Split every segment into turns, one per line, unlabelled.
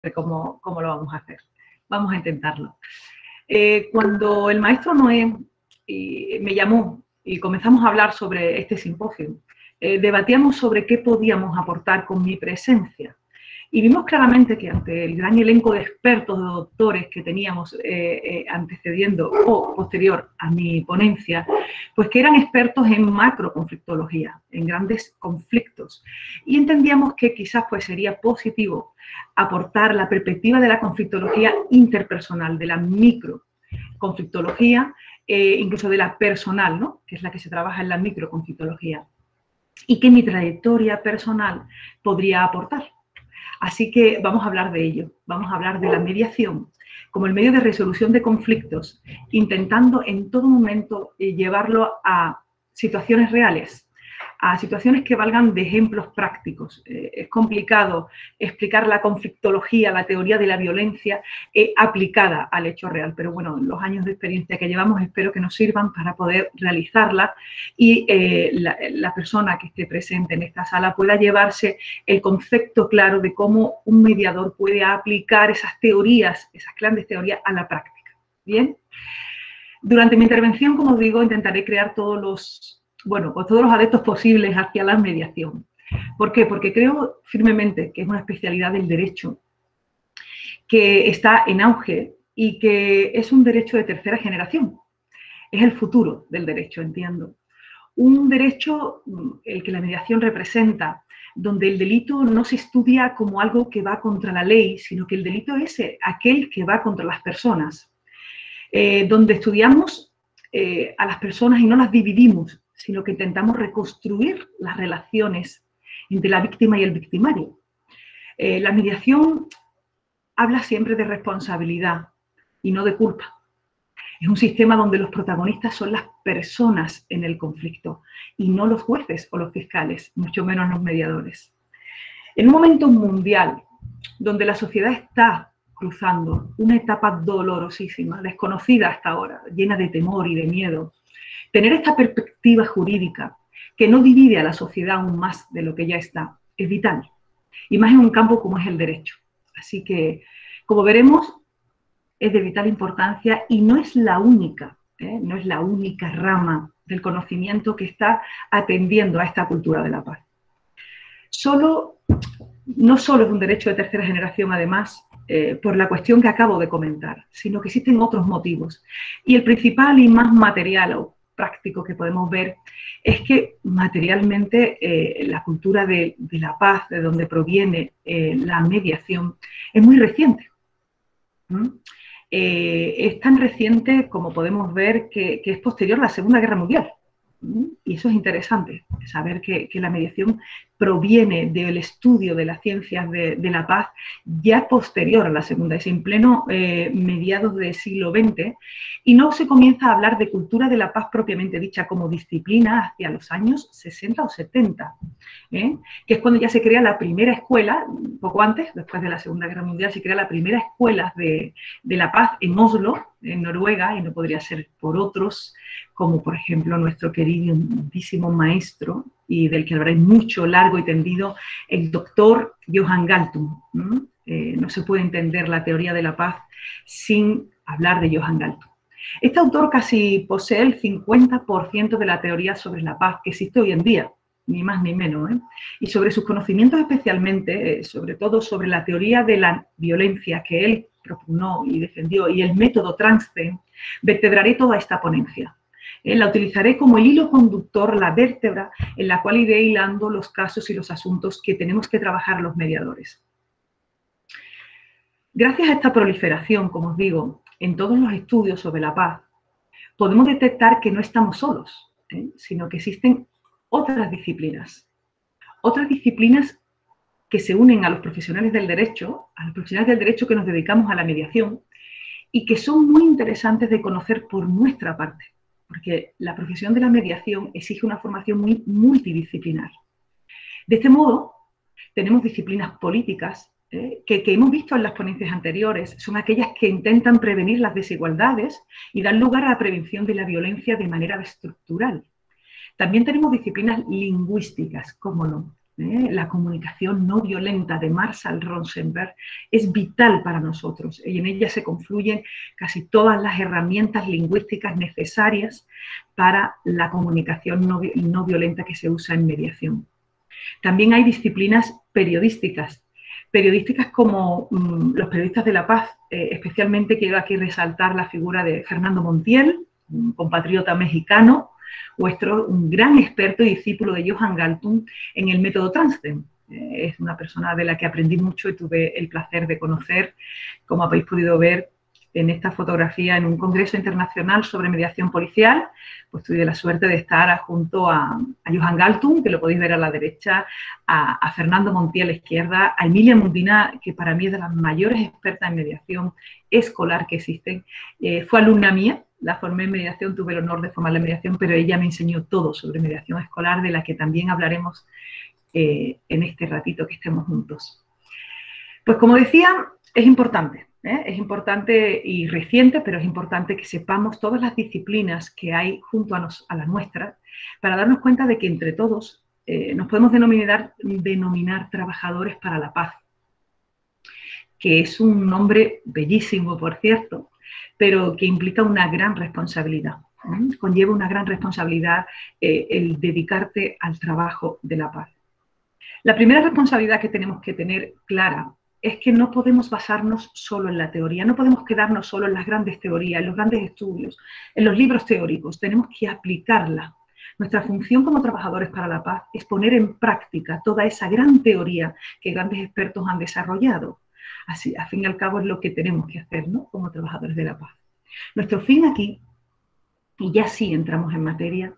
cómo lo vamos a hacer. Vamos a intentarlo. Cuando el maestro Noé me llamó y comenzamos a hablar sobre este simposio, debatíamos sobre qué podíamos aportar con mi presencia. Y vimos claramente que ante el gran elenco de expertos, de doctores que teníamos antecediendo o posterior a mi ponencia, pues que eran expertos en macroconflictología, en grandes conflictos. Y entendíamos que quizás pues sería positivo aportar la perspectiva de la conflictología interpersonal, de la microconflictología, incluso de la personal, ¿no? Que es la que se trabaja en la microconflictología, y que mi trayectoria personal podría aportar. Así que vamos a hablar de ello, vamos a hablar de la mediación como el medio de resolución de conflictos, intentando en todo momento llevarlo a situaciones reales, a situaciones que valgan de ejemplos prácticos. Es complicado explicar la conflictología, la teoría de la violencia aplicada al hecho real, pero bueno, los años de experiencia que llevamos espero que nos sirvan para poder realizarla y la persona que esté presente en esta sala pueda llevarse el concepto claro de cómo un mediador puede aplicar esas teorías, esas grandes teorías a la práctica. ¿Bien? Durante mi intervención, como os digo, intentaré crear todos los adeptos posibles hacia la mediación. ¿Por qué? Porque creo firmemente que es una especialidad del derecho que está en auge y que es un derecho de tercera generación. Es el futuro del derecho, entiendo. Un derecho, el que la mediación representa, donde el delito no se estudia como algo que va contra la ley, sino que el delito es aquel que va contra las personas. Donde estudiamos a las personas y no las dividimos, sino que intentamos reconstruir las relaciones entre la víctima y el victimario. La mediación habla siempre de responsabilidad y no de culpa. Es un sistema donde los protagonistas son las personas en el conflicto y no los jueces o los fiscales, mucho menos los mediadores. En un momento mundial donde la sociedad está cruzando una etapa dolorosísima, desconocida hasta ahora, llena de temor y de miedo, tener esta perspectiva jurídica que no divide a la sociedad aún más de lo que ya está, es vital, y más en un campo como es el derecho. Así que, como veremos, es de vital importancia y no es la única, no es la única rama del conocimiento que está atendiendo a esta cultura de la paz. No solo es un derecho de tercera generación, además, por la cuestión que acabo de comentar, sino que existen otros motivos. Y el principal y más material o práctico que podemos ver es que materialmente la cultura de la paz, de donde proviene la mediación, es muy reciente. Es tan reciente como podemos ver que es posterior a la Segunda Guerra Mundial. Y eso es interesante, saber que la mediación proviene del estudio de las ciencias de la paz ya posterior a la Segunda, es en pleno mediados del siglo XX, y no se comienza a hablar de cultura de la paz propiamente dicha como disciplina hacia los años 60 o 70, que es cuando ya se crea la primera escuela, poco antes, después de la Segunda Guerra Mundial, se crea la primera escuela de la paz en Oslo, en Noruega, y no podría ser por otros, como por ejemplo nuestro queridísimo maestro, y del que hablaré mucho, largo y tendido, el doctor Johan Galtung. No se puede entender la teoría de la paz sin hablar de Johan Galtung. Este autor casi posee el 50% de la teoría sobre la paz que existe hoy en día, ni más ni menos, y sobre sus conocimientos especialmente, sobre todo sobre la teoría de la violencia que él propugnó y defendió, y el método Transten, vertebraré toda esta ponencia. La utilizaré como el hilo conductor, la vértebra en la cual iré hilando los casos y los asuntos que tenemos que trabajar los mediadores. Gracias a esta proliferación, como os digo, en todos los estudios sobre la paz, podemos detectar que no estamos solos, sino que existen otras disciplinas que se unen a los profesionales del derecho, que nos dedicamos a la mediación, y que son muy interesantes de conocer por nuestra parte, porque la profesión de la mediación exige una formación muy multidisciplinar. De este modo, tenemos disciplinas políticas que hemos visto en las ponencias anteriores, son aquellas que intentan prevenir las desigualdades y dar lugar a la prevención de la violencia de manera estructural. También tenemos disciplinas lingüísticas, cómo no, La comunicación no violenta de Marshall Rosenberg es vital para nosotros y en ella se confluyen casi todas las herramientas lingüísticas necesarias para la comunicación no violenta que se usa en mediación. También hay disciplinas periodísticas como los periodistas de la paz. Especialmente quiero aquí resaltar la figura de Fernando Montiel, un compatriota mexicano, un gran experto y discípulo de Johann Galtung en el método Transten. Es una persona de la que aprendí mucho y tuve el placer de conocer, como habéis podido ver en esta fotografía, en un congreso internacional sobre mediación policial. Pues tuve la suerte de estar junto a Johann Galtung, que lo podéis ver a la derecha, a Fernando Montiel a la izquierda, a Emilia Mundina, que para mí es de las mayores expertas en mediación escolar que existen. Fue alumna mía, la formé en mediación, tuve el honor de formarla en mediación, pero ella me enseñó todo sobre mediación escolar, de la que también hablaremos en este ratito que estemos juntos. Pues como decía, es importante y reciente, pero es importante que sepamos todas las disciplinas que hay junto a la nuestra para darnos cuenta de que entre todos nos podemos denominar trabajadores para la paz, que es un nombre bellísimo, por cierto, pero que implica una gran responsabilidad. Conlleva una gran responsabilidad el dedicarte al trabajo de la paz. La primera responsabilidad que tenemos que tener clara es que no podemos basarnos solo en la teoría, no podemos quedarnos solo en las grandes teorías, en los grandes estudios, en los libros teóricos, tenemos que aplicarla. Nuestra función como trabajadores para la paz es poner en práctica toda esa gran teoría que grandes expertos han desarrollado. Así, al fin y al cabo, es lo que tenemos que hacer, ¿no?, como trabajadores de la paz. Nuestro fin aquí, y ya sí entramos en materia,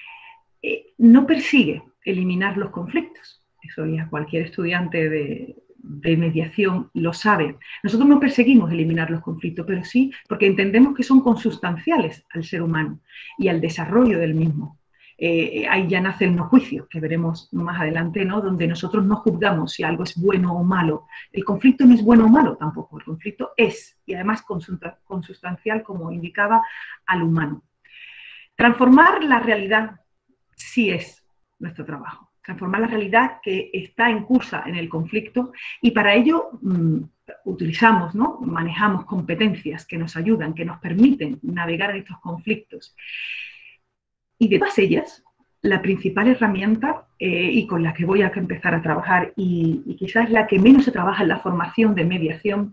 no persigue eliminar los conflictos. Eso ya cualquier estudiante de mediación lo sabe. Nosotros no perseguimos eliminar los conflictos, pero sí porque entendemos que son consustanciales al ser humano y al desarrollo del mismo. Ahí ya nace el no juicio, que veremos más adelante, ¿no?, donde nosotros no juzgamos si algo es bueno o malo. El conflicto no es bueno o malo tampoco, el conflicto es, y además consustancial, como indicaba, al humano. Transformar la realidad sí es nuestro trabajo. Transformar la realidad que está en curso en el conflicto, y para ello utilizamos, ¿no?, manejamos competencias que nos ayudan, que nos permiten navegar en estos conflictos. Y de todas ellas, la principal herramienta y con la que voy a empezar a trabajar, y quizás la que menos se trabaja en la formación de mediación,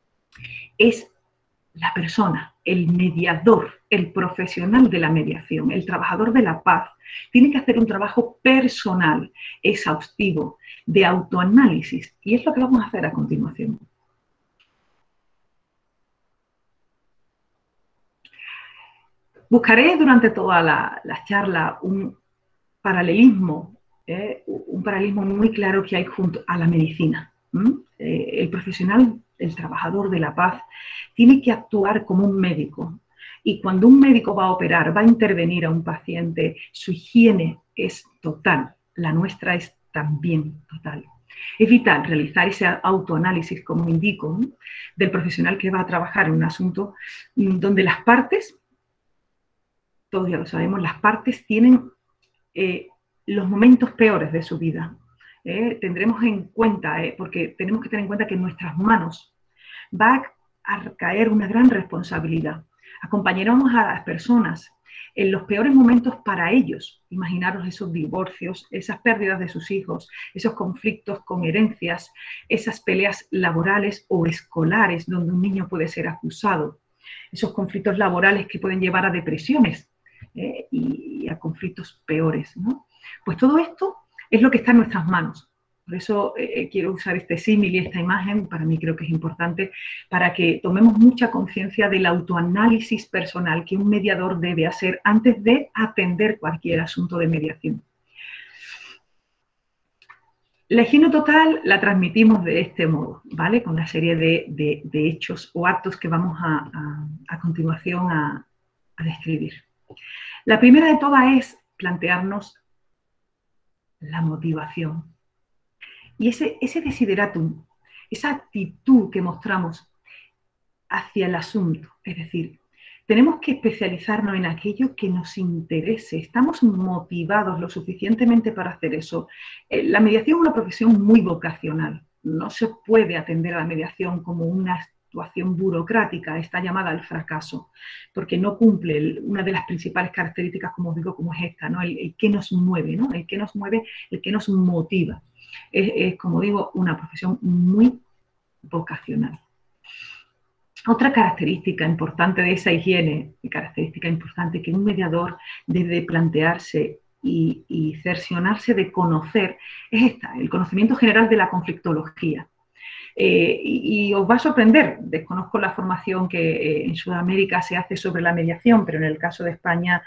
es la persona, el mediador, el profesional de la mediación, el trabajador de la paz. Tiene que hacer un trabajo personal, exhaustivo, de autoanálisis, y es lo que vamos a hacer a continuación. Buscaré durante toda la charla un paralelismo muy claro que hay junto a la medicina. El profesional, el trabajador de la paz, tiene que actuar como un médico. Y cuando un médico va a operar, va a intervenir a un paciente, su higiene es total. La nuestra es también total. Es vital realizar ese autoanálisis, como indico, del profesional que va a trabajar en un asunto donde las partes, todos ya lo sabemos, las partes tienen los momentos peores de su vida. Tendremos en cuenta, porque tenemos que tener en cuenta que en nuestras manos va a caer una gran responsabilidad. Acompañaremos a las personas en los peores momentos para ellos. Imaginaros esos divorcios, esas pérdidas de sus hijos, esos conflictos con herencias, esas peleas laborales o escolares donde un niño puede ser acusado, esos conflictos laborales que pueden llevar a depresiones y a conflictos peores, ¿no? Pues todo esto es lo que está en nuestras manos. Por eso quiero usar este símil y esta imagen, para mí creo que es importante, para que tomemos mucha conciencia del autoanálisis personal que un mediador debe hacer antes de atender cualquier asunto de mediación. La higiene total la transmitimos de este modo, ¿vale? Con una serie de hechos o actos que vamos a continuación a describir. La primera de todas es plantearnos la motivación. Y ese desideratum, esa actitud que mostramos hacia el asunto, es decir, tenemos que especializarnos en aquello que nos interese. Estamos motivados lo suficientemente para hacer eso. La mediación es una profesión muy vocacional. No se puede atender a la mediación como una actuación burocrática, está llamada al fracaso, porque no cumple una de las principales características, como os digo, como es esta, ¿no? El que nos mueve, ¿no? El que nos mueve, el que nos motiva. Como digo, una profesión muy vocacional. Otra característica importante de esa higiene, característica importante que un mediador debe plantearse y cerciorarse de conocer, es esta, el conocimiento general de la conflictología. Y os va a sorprender, desconozco la formación que en Sudamérica se hace sobre la mediación, pero en el caso de España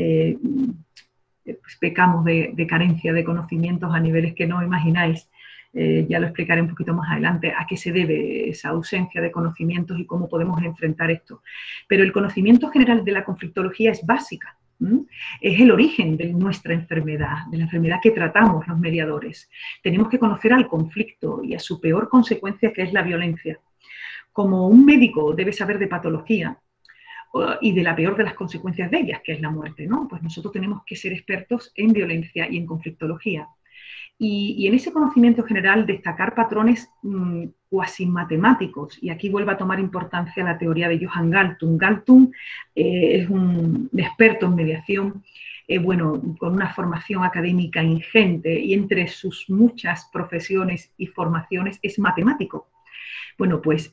pues pecamos de carencia de conocimientos a niveles que no imagináis. Ya lo explicaré un poquito más adelante a qué se debe esa ausencia de conocimientos y cómo podemos enfrentar esto. Pero el conocimiento general de la conflictología es básica. Es el origen de nuestra enfermedad, de la enfermedad que tratamos los mediadores. Tenemos que conocer al conflicto y a su peor consecuencia, que es la violencia. Como un médico debe saber de patología y de la peor de las consecuencias de ellas, que es la muerte, ¿no? Pues nosotros tenemos que ser expertos en violencia y en conflictología. Y en ese conocimiento general destacar patrones cuasi matemáticos. Y aquí vuelve a tomar importancia la teoría de Johann Galtung. Galtung es un experto en mediación, bueno, con una formación académica ingente y entre sus muchas profesiones y formaciones es matemático. Bueno, pues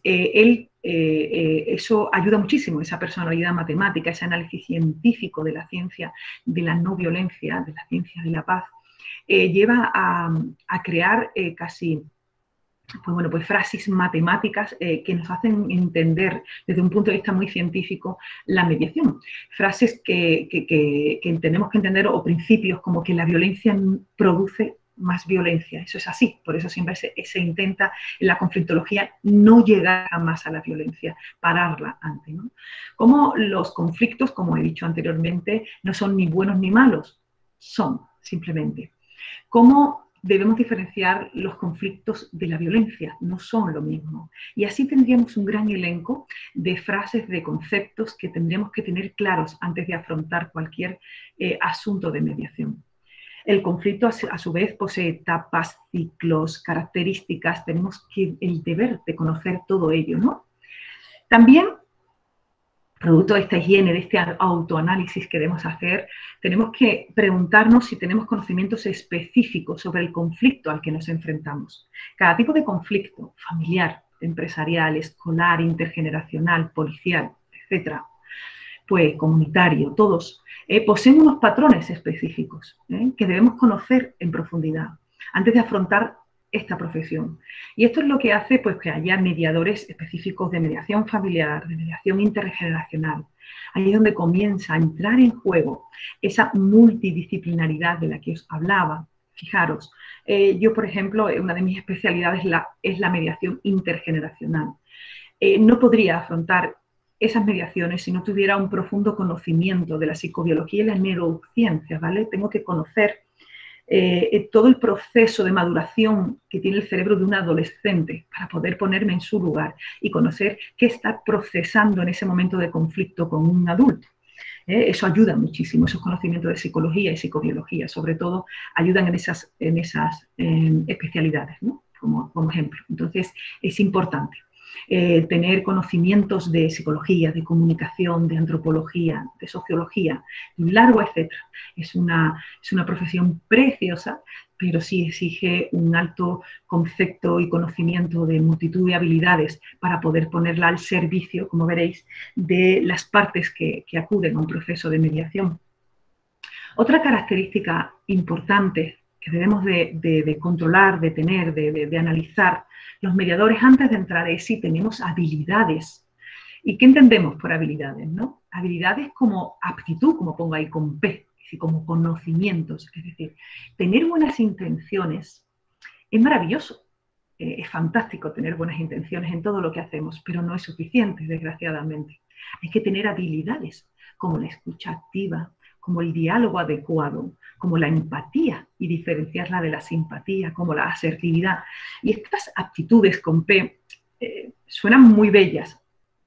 eso ayuda muchísimo, esa personalidad matemática, ese análisis científico de la ciencia de la no violencia, de la ciencia de la paz, lleva a crear casi pues bueno, pues frases matemáticas que nos hacen entender desde un punto de vista muy científico la mediación. Frases que tenemos que entender, o principios como que la violencia produce más violencia. Eso es así, por eso siempre se intenta en la conflictología no llegar jamás a la violencia, pararla antes, ¿no? Como los conflictos, como he dicho anteriormente, no son ni buenos ni malos, son simplemente. ¿Cómo debemos diferenciar los conflictos de la violencia? No son lo mismo. Y así tendríamos un gran elenco de frases, de conceptos que tendríamos que tener claros antes de afrontar cualquier asunto de mediación. El conflicto, a su vez, posee etapas, ciclos, características. Tenemos el deber de conocer todo ello, ¿no? También, producto de esta higiene, de este autoanálisis que debemos hacer, tenemos que preguntarnos si tenemos conocimientos específicos sobre el conflicto al que nos enfrentamos. Cada tipo de conflicto, familiar, empresarial, escolar, intergeneracional, policial, etcétera, pues comunitario, todos, poseen unos patrones específicos que debemos conocer en profundidad antes de afrontar esta profesión. Y esto es lo que hace pues, que haya mediadores específicos de mediación familiar, de mediación intergeneracional. Ahí es donde comienza a entrar en juego esa multidisciplinaridad de la que os hablaba. Fijaros, yo, por ejemplo, una de mis especialidades es la mediación intergeneracional. No podría afrontar esas mediaciones si no tuviera un profundo conocimiento de la psicobiología y las neurociencias, ¿vale? Tengo que conocer todo el proceso de maduración que tiene el cerebro de un adolescente para poder ponerme en su lugar y conocer qué está procesando en ese momento de conflicto con un adulto. Eso ayuda muchísimo, esos conocimientos de psicología y psicobiología, sobre todo, ayudan en esas especialidades, ¿no? Como ejemplo. Entonces, es importante. Tener conocimientos de psicología, de comunicación, de antropología, de sociología, largo etcétera. Es una profesión preciosa, pero sí exige un alto concepto y conocimiento de multitud de habilidades para poder ponerla al servicio, como veréis, de las partes que acuden a un proceso de mediación. Otra característica importante que debemos de controlar, de tener, de analizar los mediadores antes de entrar es si tenemos habilidades. ¿Y qué entendemos por habilidades, no? Habilidades como aptitud, como pongo ahí con P, y como conocimientos. Es decir, tener buenas intenciones es maravilloso. Es fantástico tener buenas intenciones en todo lo que hacemos, pero no es suficiente, desgraciadamente. Hay que tener habilidades como la escucha activa, como el diálogo adecuado, como la empatía y diferenciarla de la simpatía, como la asertividad. Y estas aptitudes con P suenan muy bellas,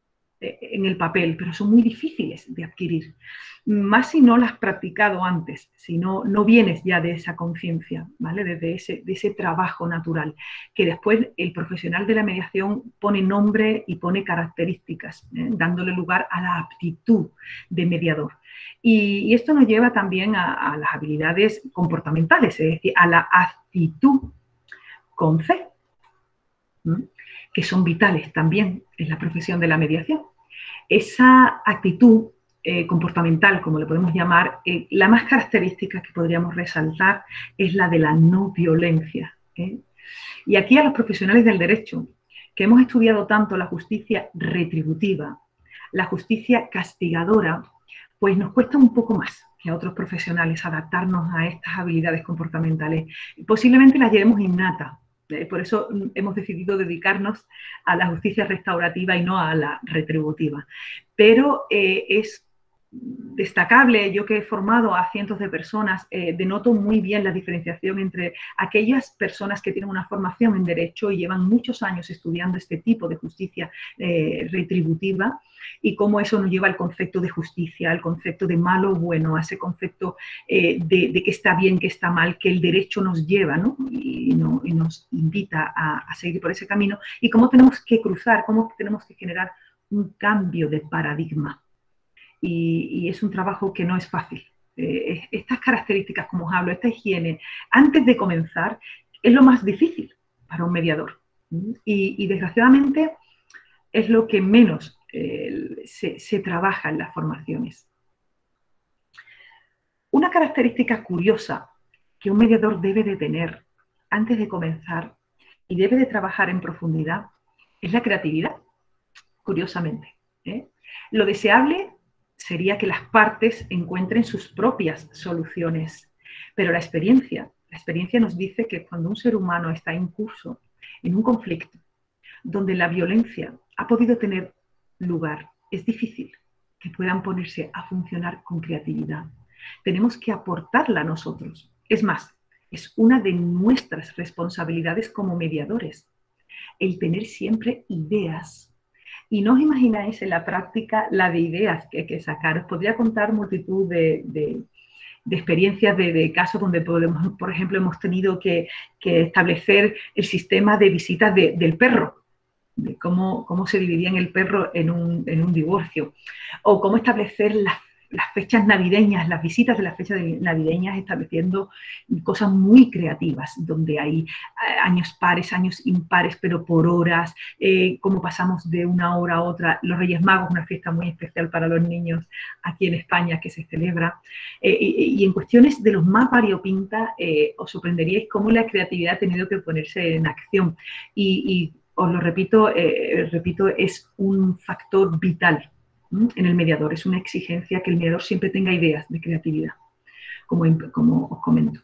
en el papel, pero son muy difíciles de adquirir. Más si no las has practicado antes, si no vienes ya de esa conciencia, ¿vale? De ese trabajo natural, que después el profesional de la mediación pone nombre y pone características, dándole lugar a la aptitud de mediador. Y esto nos lleva también a las habilidades comportamentales, es decir, a la actitud con C, que son vitales también en la profesión de la mediación. Esa actitud comportamental, como le podemos llamar, la más característica que podríamos resaltar es la de la no violencia. Y aquí a los profesionales del derecho, que hemos estudiado tanto la justicia retributiva, la justicia castigadora, pues nos cuesta un poco más que a otros profesionales adaptarnos a estas habilidades comportamentales. Posiblemente las llevemos innata. Por eso hemos decidido dedicarnos a la justicia restaurativa y no a la retributiva. Pero es destacable, yo que he formado a cientos de personas, denoto muy bien la diferenciación entre aquellas personas que tienen una formación en derecho y llevan muchos años estudiando este tipo de justicia retributiva, y cómo eso nos lleva al concepto de justicia, al concepto de malo o bueno, a ese concepto de que está bien, que está mal, que el derecho nos lleva, ¿no? y nos invita a seguir por ese camino, y cómo tenemos que cruzar, cómo tenemos que generar un cambio de paradigma. Y es un trabajo que no es fácil. Estas características, como os hablo, esta higiene, antes de comenzar, es lo más difícil para un mediador. Y desgraciadamente es lo que menos se trabaja en las formaciones. Una característica curiosa que un mediador debe de tener antes de comenzar y debe de trabajar en profundidad es la creatividad, curiosamente. Lo deseable sería que las partes encuentren sus propias soluciones, pero la experiencia nos dice que cuando un ser humano está incurso en un conflicto donde la violencia ha podido tener lugar, es difícil que puedan ponerse a funcionar con creatividad. Tenemos que aportarla nosotros. Es más, es una de nuestras responsabilidades como mediadores, el tener siempre ideas. Y no os imagináis en la práctica la de ideas que hay que sacar. Os podría contar multitud de experiencias, de casos donde podemos, por ejemplo, hemos tenido que establecer el sistema de visitas del perro, de cómo se dividía el perro en un divorcio, o cómo establecer las fechas navideñas, las visitas de las fechas navideñas, estableciendo cosas muy creativas, donde hay años pares, años impares, pero por horas, cómo pasamos de una hora a otra. Los Reyes Magos, una fiesta muy especial para los niños aquí en España que se celebra. Y en cuestiones de los más variopintas, os sorprenderíais cómo la creatividad ha tenido que ponerse en acción. Y os lo repito, es un factor vital en el mediador. Es una exigencia que el mediador siempre tenga ideas de creatividad, como os comento.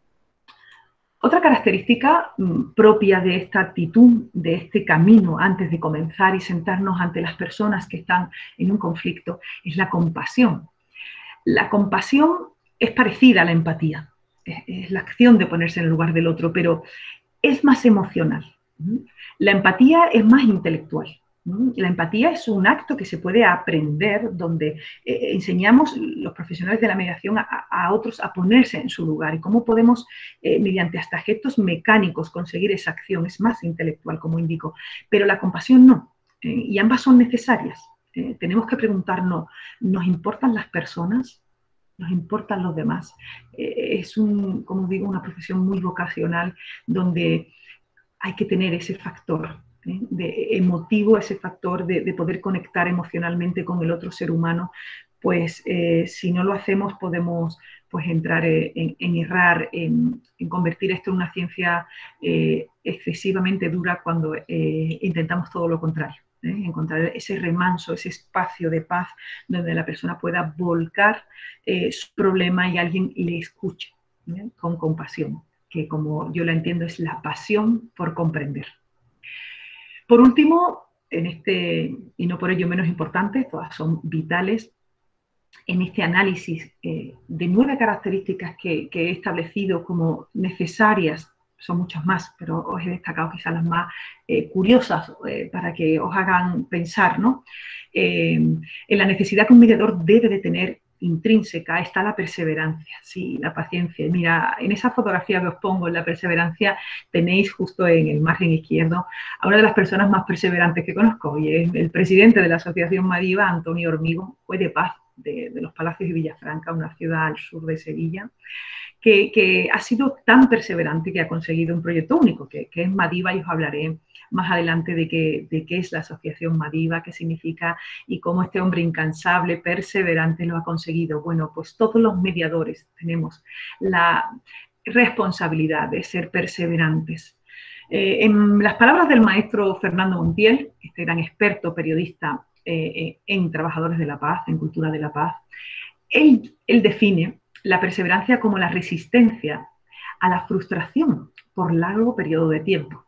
Otra característica propia de esta actitud, de este camino antes de comenzar y sentarnos ante las personas que están en un conflicto, es la compasión. La compasión es parecida a la empatía, es la acción de ponerse en el lugar del otro, pero es más emocional. La empatía es más intelectual. La empatía es un acto que se puede aprender, donde enseñamos los profesionales de la mediación a otros a ponerse en su lugar, y cómo podemos, mediante hasta gestos mecánicos, conseguir esa acción. Es más intelectual, como indico, pero la compasión no, y ambas son necesarias. Tenemos que preguntarnos, ¿nos importan las personas? ¿Nos importan los demás? Es como digo, una profesión muy vocacional, donde hay que tener ese factor de emotivo, ese factor de poder conectar emocionalmente con el otro ser humano. Pues si no lo hacemos, podemos pues entrar en errar, en convertir esto en una ciencia excesivamente dura, cuando intentamos todo lo contrario. Encontrar ese remanso, ese espacio de paz donde la persona pueda volcar su problema y alguien le escuche con compasión, que, como yo la entiendo, es la pasión por comprender. Por último, y no por ello menos importante, todas son vitales, en este análisis de 9 características que he establecido como necesarias. Son muchas más, pero os he destacado quizás las más curiosas para que os hagan pensar, ¿no? en la necesidad que un mediador debe de tener intrínseca está la perseverancia, sí, la paciencia. Mira, en esa fotografía que os pongo, en la perseverancia, tenéis justo en el margen izquierdo a una de las personas más perseverantes que conozco, y es el presidente de la Asociación Madiva, Antonio Hormigo, fue de paz de los Palacios de Villafranca, una ciudad al sur de Sevilla, que ha sido tan perseverante que ha conseguido un proyecto único, que es Madiva, y os hablaré más adelante de qué es la Asociación Madiva, qué significa y cómo este hombre incansable, perseverante, lo ha conseguido. Bueno, pues todos los mediadores tenemos la responsabilidad de ser perseverantes. En las palabras del maestro Fernando Montiel, este gran experto periodista en trabajadores de la paz, en cultura de la paz, él define la perseverancia como la resistencia a la frustración por largo periodo de tiempo.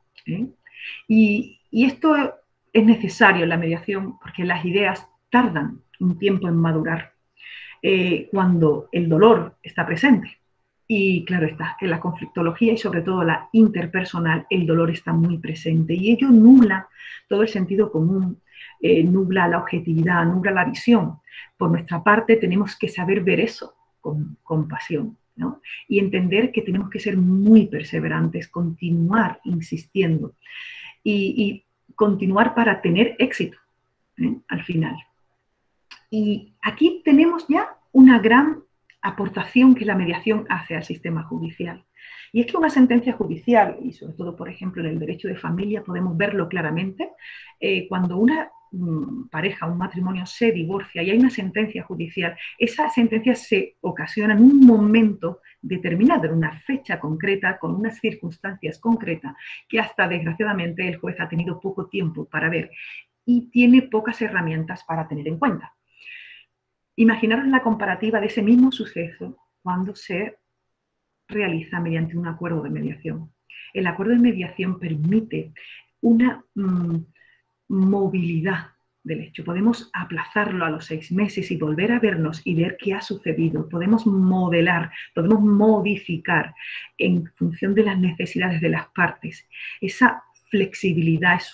Y esto es necesario en la mediación porque las ideas tardan un tiempo en madurar cuando el dolor está presente. Y claro está, en la conflictología y sobre todo la interpersonal, el dolor está muy presente y ello nubla todo el sentido común, nubla la objetividad, nubla la visión. Por nuestra parte tenemos que saber ver eso con compasión, ¿no? Y entender que tenemos que ser muy perseverantes, continuar insistiendo y continuar para tener éxito al final. Y aquí tenemos ya una gran aportación que la mediación hace al sistema judicial. Y es que una sentencia judicial, y sobre todo, por ejemplo, en el derecho de familia, podemos verlo claramente, cuando una pareja, un matrimonio se divorcia y hay una sentencia judicial, esa sentencia se ocasiona en un momento determinado, en una fecha concreta, con unas circunstancias concretas, que hasta desgraciadamente el juez ha tenido poco tiempo para ver y tiene pocas herramientas para tener en cuenta. Imaginaros la comparativa de ese mismo suceso cuando se realiza mediante un acuerdo de mediación. El acuerdo de mediación permite una movilidad del hecho. Podemos aplazarlo a los 6 meses y volver a vernos y ver qué ha sucedido. Podemos modelar, podemos modificar en función de las necesidades de las partes. Esa flexibilidad es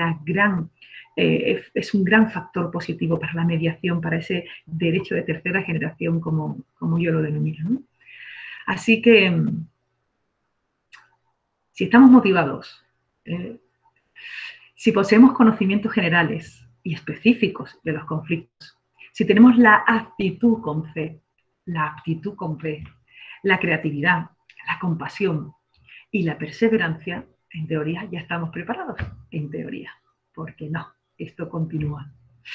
es un gran factor positivo para la mediación, para ese derecho de tercera generación, como yo lo denomino, ¿no? Así que, si estamos motivados, si poseemos conocimientos generales y específicos de los conflictos, si tenemos la aptitud con fe, la creatividad, la compasión y la perseverancia, en teoría ya estamos preparados, en teoría, porque no, esto continúa.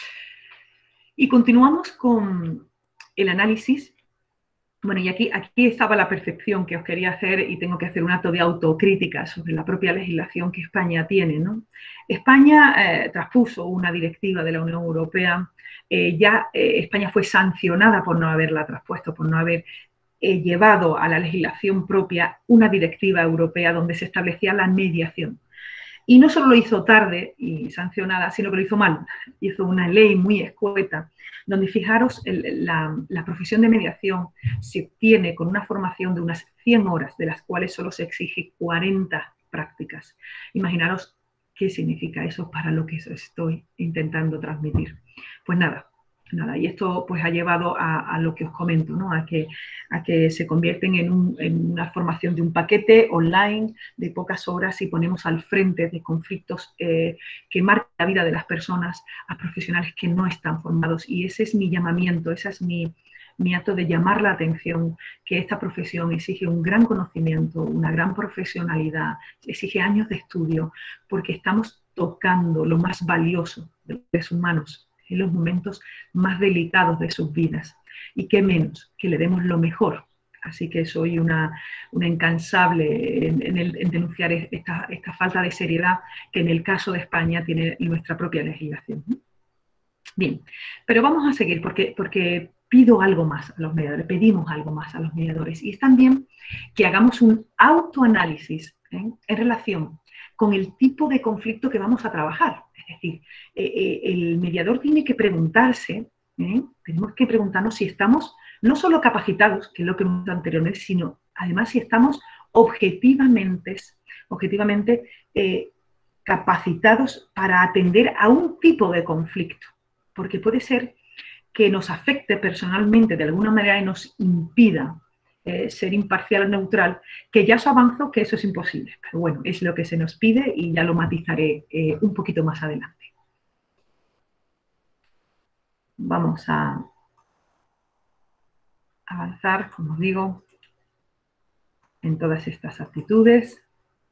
Y continuamos con el análisis. Bueno, y aquí estaba la percepción que os quería hacer y tengo que hacer un acto de autocrítica sobre la propia legislación que España tiene, ¿no? España traspuso una directiva de la Unión Europea, España fue sancionada por no haberla traspuesto, por no haber llevado a la legislación propia una directiva europea donde se establecía la mediación. Y no solo lo hizo tarde y sancionada, sino que lo hizo mal. Hizo una ley muy escueta, donde fijaros, la profesión de mediación se obtiene con una formación de unas 100 horas, de las cuales solo se exige 40 prácticas. Imaginaros qué significa eso para lo que estoy intentando transmitir. Pues nada, y esto pues ha llevado a lo que os comento, ¿no? a que se convierten en una formación de un paquete online de pocas horas y ponemos al frente de conflictos que marcan la vida de las personas a profesionales que no están formados. Y ese es mi llamamiento, ese es mi acto de llamar la atención, que esta profesión exige un gran conocimiento, una gran profesionalidad, exige años de estudio, porque estamos tocando lo más valioso de los seres humanos en los momentos más delicados de sus vidas. Y qué menos que le demos lo mejor. Así que soy una incansable en denunciar esta falta de seriedad que en el caso de España tiene nuestra propia legislación. Bien, pero vamos a seguir porque pido algo más a los mediadores, pedimos algo más a los mediadores. Y es también que hagamos un autoanálisis en relación con el tipo de conflicto que vamos a trabajar. Es decir, el mediador tiene que preguntarse, tenemos que preguntarnos si estamos no solo capacitados, que es lo que hemos dicho anteriormente, sino además si estamos objetivamente capacitados para atender a un tipo de conflicto. porque puede ser que nos afecte personalmente de alguna manera y nos impida ser imparcial o neutral, que ya os avanzo que eso es imposible. Pero bueno, es lo que se nos pide y ya lo matizaré un poquito más adelante. Vamos a avanzar, como os digo, en todas estas actitudes.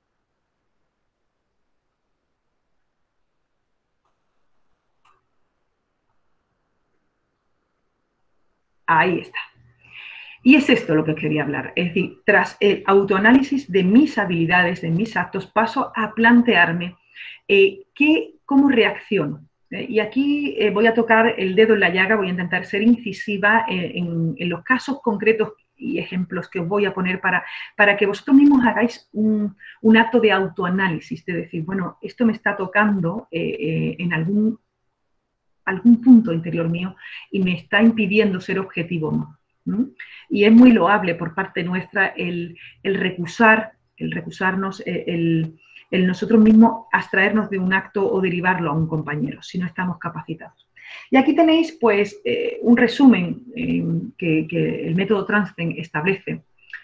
Ahí está. Y es esto lo que quería hablar. Es decir, tras el autoanálisis de mis habilidades, de mis actos, paso a plantearme cómo reacciono. Y aquí voy a tocar el dedo en la llaga, voy a intentar ser incisiva en los casos concretos y ejemplos que os voy a poner para que vosotros mismos hagáis un acto de autoanálisis, de decir, bueno, esto me está tocando en algún punto interior mío y me está impidiendo ser objetivo, ¿no? Y es muy loable por parte nuestra el recusarnos, el nosotros mismos abstraernos de un acto o derivarlo a un compañero, si no estamos capacitados. Y aquí tenéis, pues, un resumen que el método Transten establece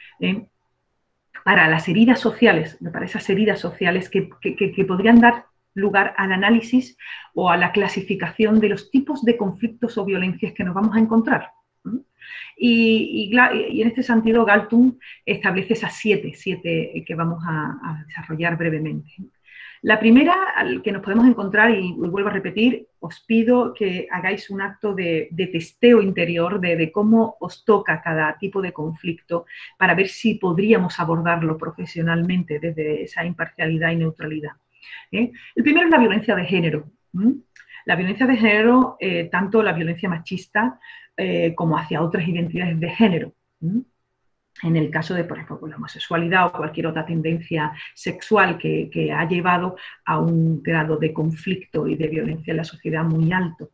para las heridas sociales, para esas heridas sociales que podrían dar lugar al análisis o a la clasificación de los tipos de conflictos o violencias que nos vamos a encontrar. Y en este sentido, Galtung establece esas siete que vamos a desarrollar brevemente. La primera al que nos podemos encontrar, y vuelvo a repetir, os pido que hagáis un acto de testeo interior de cómo os toca cada tipo de conflicto para ver si podríamos abordarlo profesionalmente desde esa imparcialidad y neutralidad. El primero es la violencia de género. La violencia de género, tanto la violencia machista como hacia otras identidades de género. En el caso de, por ejemplo, la homosexualidad o cualquier otra tendencia sexual que ha llevado a un grado de conflicto y de violencia en la sociedad muy alto.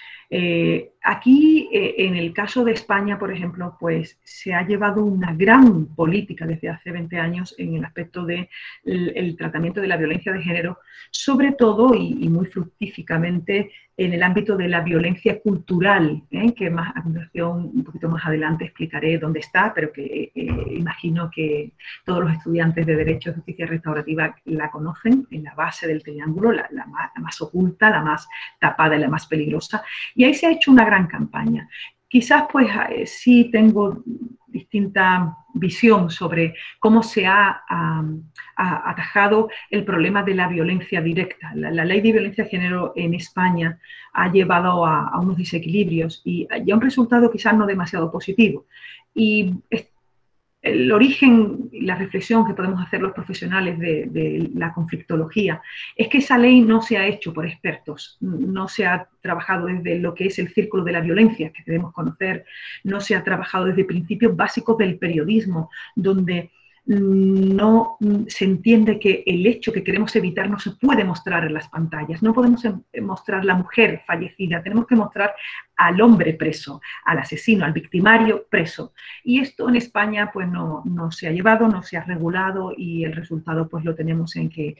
Aquí, en el caso de España, por ejemplo, pues se ha llevado una gran política desde hace 20 años en el aspecto del tratamiento de la violencia de género, sobre todo y muy fructíficamente en el ámbito de la violencia cultural, que más a continuación, un poquito más adelante explicaré dónde está, pero que imagino que todos los estudiantes de Derecho, Justicia Restaurativa la conocen, en la base del triángulo, la más oculta, la más tapada y la más peligrosa. Y ahí se ha hecho una gran campaña. Quizás pues sí tengo distinta visión sobre cómo se ha atajado el problema de la violencia directa. La ley de violencia de género en España ha llevado a unos desequilibrios y a un resultado quizás no demasiado positivo. Y el origen y la reflexión que podemos hacer los profesionales de la conflictología es que esa ley no se ha hecho por expertos, no se ha trabajado desde lo que es el círculo de la violencia que debemos conocer, no se ha trabajado desde principios básicos del periodismo, donde no se entiende que el hecho que queremos evitar no se puede mostrar en las pantallas. No podemos mostrar la mujer fallecida, tenemos que mostrar al hombre preso, al asesino, al victimario preso. Y esto en España pues no se ha llevado, no se ha regulado y el resultado pues lo tenemos en que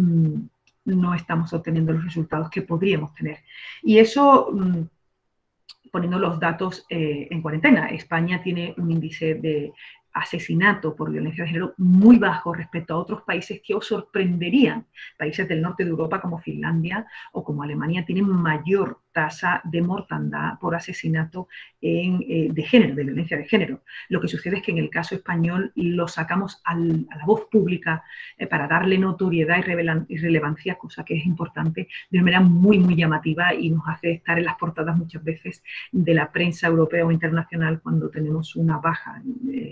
no estamos obteniendo los resultados que podríamos tener. Y eso poniendo los datos en cuarentena. España tiene un índice de asesinato por violencia de género muy bajo respecto a otros países que os sorprenderían. Países del norte de Europa como Finlandia o como Alemania tienen mayor tasa de mortandad por asesinato de género, de violencia de género. Lo que sucede es que en el caso español lo sacamos a la voz pública para darle notoriedad y relevancia, cosa que es importante, de una manera muy, muy llamativa y nos hace estar en las portadas muchas veces de la prensa europea o internacional cuando tenemos una baja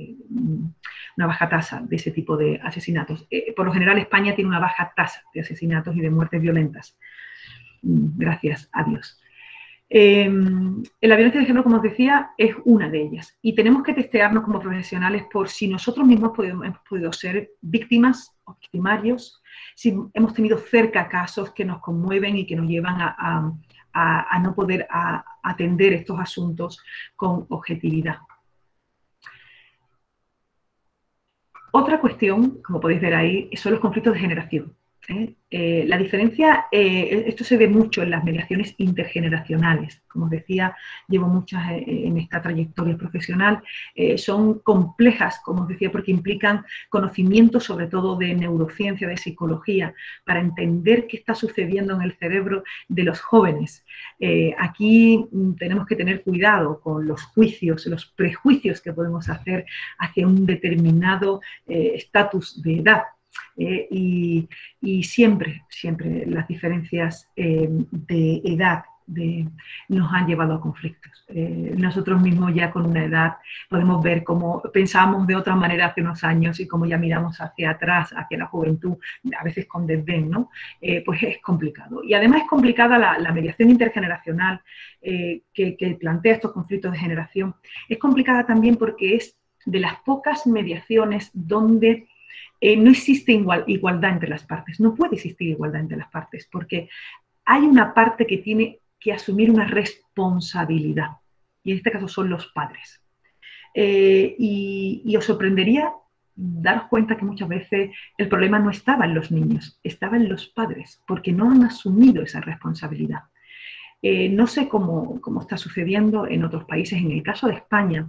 tasa de ese tipo de asesinatos. Por lo general, España tiene una baja tasa de asesinatos y de muertes violentas. Gracias a Dios. La violencia de género, como os decía, es una de ellas. Y tenemos que testearnos como profesionales por si nosotros mismos hemos podido ser víctimas o victimarios, si hemos tenido cerca casos que nos conmueven y que nos llevan a no poder atender estos asuntos con objetividad. Otra cuestión, como podéis ver ahí, son los conflictos de generación. La diferencia, esto se ve mucho en las mediaciones intergeneracionales. Como os decía, llevo muchas en esta trayectoria profesional. Son complejas, como os decía, porque implican conocimiento sobre todo de neurociencia, de psicología, para entender qué está sucediendo en el cerebro de los jóvenes. Aquí tenemos que tener cuidado con los juicios, los prejuicios que podemos hacer hacia un determinado estatus de edad. Y siempre las diferencias de edad nos han llevado a conflictos. Nosotros mismos ya con una edad podemos ver cómo pensábamos de otra manera hace unos años y cómo ya miramos hacia atrás, hacia la juventud, a veces con desdén, ¿no? Pues es complicado. Y además es complicada la mediación intergeneracional que plantea estos conflictos de generación. Es complicada también porque es de las pocas mediaciones donde no existe igualdad entre las partes, no puede existir igualdad entre las partes, porque hay una parte que tiene que asumir una responsabilidad, y en este caso son los padres. Y os sorprendería daros cuenta que muchas veces el problema no estaba en los niños, estaba en los padres, porque no han asumido esa responsabilidad. No sé cómo está sucediendo en otros países. En el caso de España,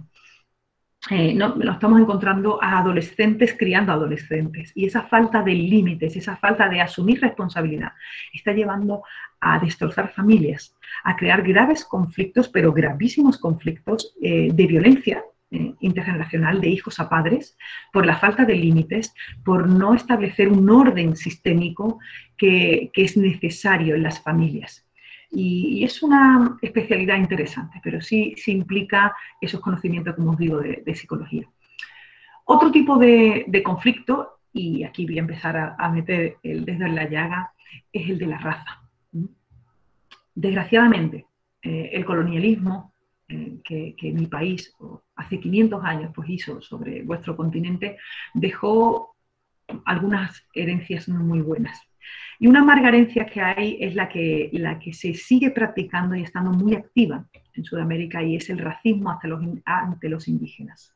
nos estamos encontrando a adolescentes criando adolescentes, y esa falta de límites, esa falta de asumir responsabilidad está llevando a destrozar familias, a crear graves conflictos, pero gravísimos conflictos de violencia intergeneracional de hijos a padres, por la falta de límites, por no establecer un orden sistémico que es necesario en las familias. Y es una especialidad interesante, pero sí implica esos conocimientos, como os digo, de psicología. Otro tipo de conflicto, y aquí voy a empezar a meter el dedo en la llaga, es el de la raza. Desgraciadamente, el colonialismo que mi país hace 500 años pues, hizo sobre vuestro continente dejó algunas herencias no muy buenas. Y una amarga herencia que hay es la que se sigue practicando y estando muy activa en Sudamérica, y es el racismo ante los indígenas.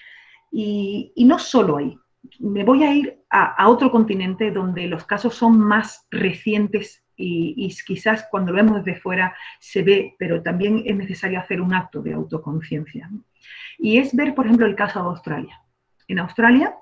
Y no solo ahí. Me voy a ir a otro continente donde los casos son más recientes y quizás cuando lo vemos desde fuera se ve, pero también es necesario hacer un acto de autoconciencia. Y es ver, por ejemplo, el caso de Australia. En Australia,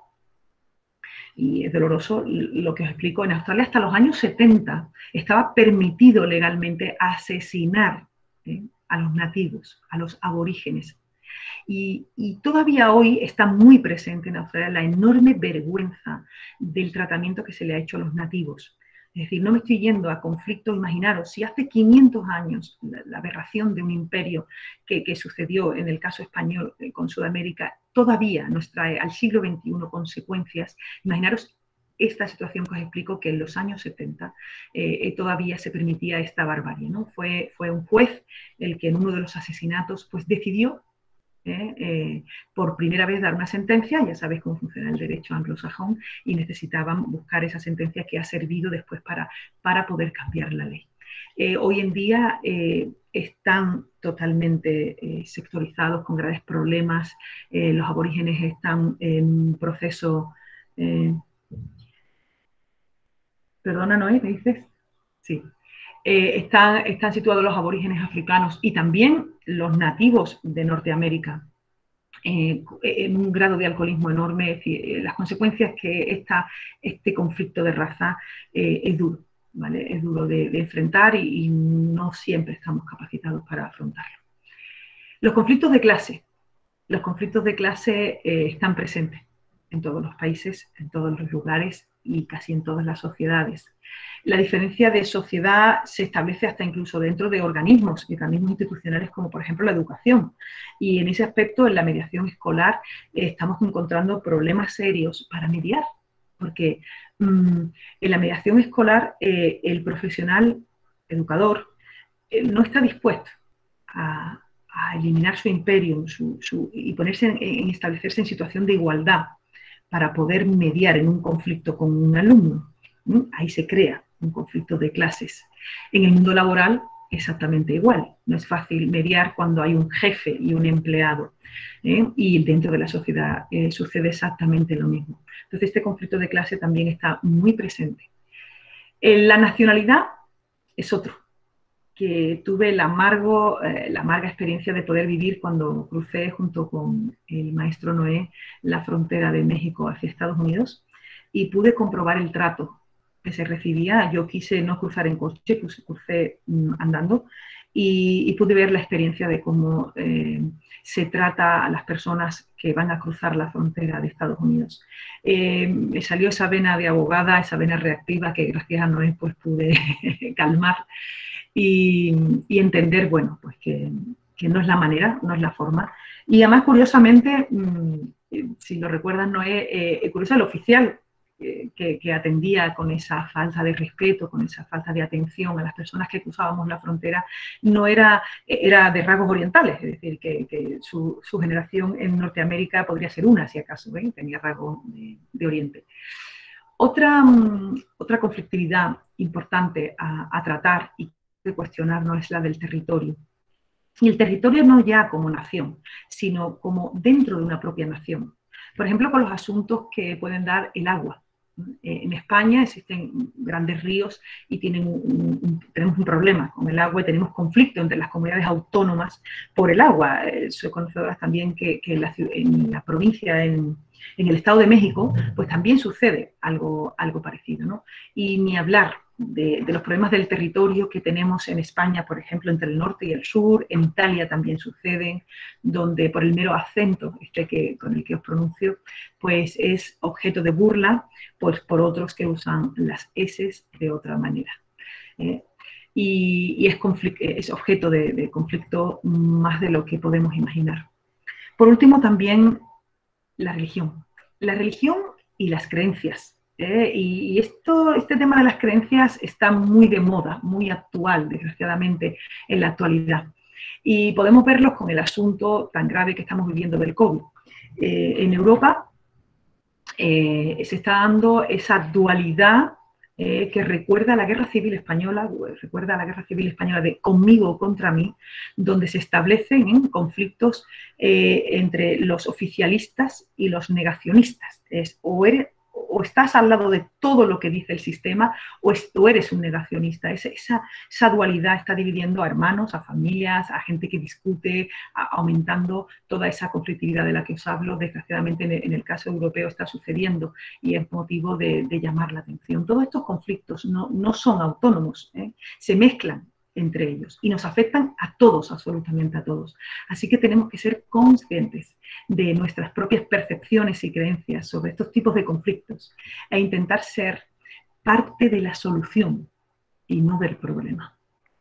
y es doloroso lo que os explico, en Australia hasta los años 70 estaba permitido legalmente asesinar a los nativos, a los aborígenes. Y todavía hoy está muy presente en Australia la enorme vergüenza del tratamiento que se le ha hecho a los nativos. Es decir, no me estoy yendo a conflictos, imaginaros, si hace 500 años la aberración de un imperio que sucedió en el caso español con Sudamérica todavía nos trae al siglo XXI consecuencias, imaginaros esta situación que os explico, que en los años 70 todavía se permitía esta barbarie, ¿no? Fue un juez el que en uno de los asesinatos pues decidió por primera vez dar una sentencia. Ya sabéis cómo funciona el derecho anglosajón, y necesitaban buscar esa sentencia que ha servido después para poder cambiar la ley. Hoy en día están totalmente sectorizados, con graves problemas. Los aborígenes están en un proceso... Perdona, Noé, ¿me dices? Sí. Están situados los aborígenes africanos y también los nativos de Norteamérica en un grado de alcoholismo enorme. Es decir, las consecuencias que este conflicto de raza es duro, ¿vale? Es duro de enfrentar y no siempre estamos capacitados para afrontarlo. Los conflictos de clase. Los conflictos de clase están presentes en todos los países, en todos los lugares y casi en todas las sociedades. La diferencia de sociedad se establece hasta incluso dentro de organismos institucionales, como por ejemplo la educación. Y en ese aspecto, en la mediación escolar, estamos encontrando problemas serios para mediar, porque en la mediación escolar el profesional educador no está dispuesto a eliminar su imperio y ponerse en establecerse en situación de igualdad para poder mediar en un conflicto con un alumno. Ahí se crea un conflicto de clases. En el mundo laboral, exactamente igual. No es fácil mediar cuando hay un jefe y un empleado. Y dentro de la sociedad sucede exactamente lo mismo. Entonces, este conflicto de clase también está muy presente. La nacionalidad es otro, que tuve la amarga experiencia de poder vivir cuando crucé junto con el maestro Noé la frontera de México hacia Estados Unidos y pude comprobar el trato que se recibía. Yo quise no cruzar en coche, crucé andando y pude ver la experiencia de cómo se trata a las personas que van a cruzar la frontera de Estados Unidos. Me salió esa vena de abogada, esa vena reactiva que gracias a Noé pues pude calmar y entender, bueno, pues que no es la manera, no es la forma. Y además, curiosamente, si lo recuerdan, Noé, curioso, el oficial que atendía con esa falta de respeto, con esa falta de atención a las personas que cruzábamos la frontera, no era de rasgos orientales, es decir, que su generación en Norteamérica podría ser una, si acaso, tenía rasgos de Oriente. Otra conflictividad importante a tratar y de cuestionarnos es la del territorio. Y el territorio no ya como nación, sino como dentro de una propia nación. Por ejemplo, con los asuntos que pueden dar el agua. En España existen grandes ríos y tenemos un problema con el agua y tenemos conflicto entre las comunidades autónomas por el agua. Soy conocedora también que en la provincia, en el Estado de México, pues también sucede algo parecido, ¿no? Y ni hablar de los problemas del territorio que tenemos en España, por ejemplo, entre el norte y el sur, en Italia también suceden, donde por el mero acento con el que os pronuncio, pues es objeto de burla pues, por otros que usan las S de otra manera. Y es objeto de conflicto más de lo que podemos imaginar. Por último, también la religión. La religión y las creencias. Y este tema de las creencias está muy de moda, muy actual, desgraciadamente, en la actualidad. Y podemos verlo con el asunto tan grave que estamos viviendo del COVID. En Europa se está dando esa dualidad que recuerda a la Guerra Civil Española, de conmigo o contra mí, donde se establecen conflictos entre los oficialistas y los negacionistas. O estás al lado de todo lo que dice el sistema o eres un negacionista. Esa dualidad está dividiendo a hermanos, a familias, a gente que discute, aumentando toda esa conflictividad de la que os hablo. Desgraciadamente en el caso europeo está sucediendo y es motivo de llamar la atención. Todos estos conflictos no son autónomos, se mezclan entre ellos y nos afectan a todos, absolutamente a todos. Así que tenemos que ser conscientes de nuestras propias percepciones y creencias sobre estos tipos de conflictos e intentar ser parte de la solución y no del problema.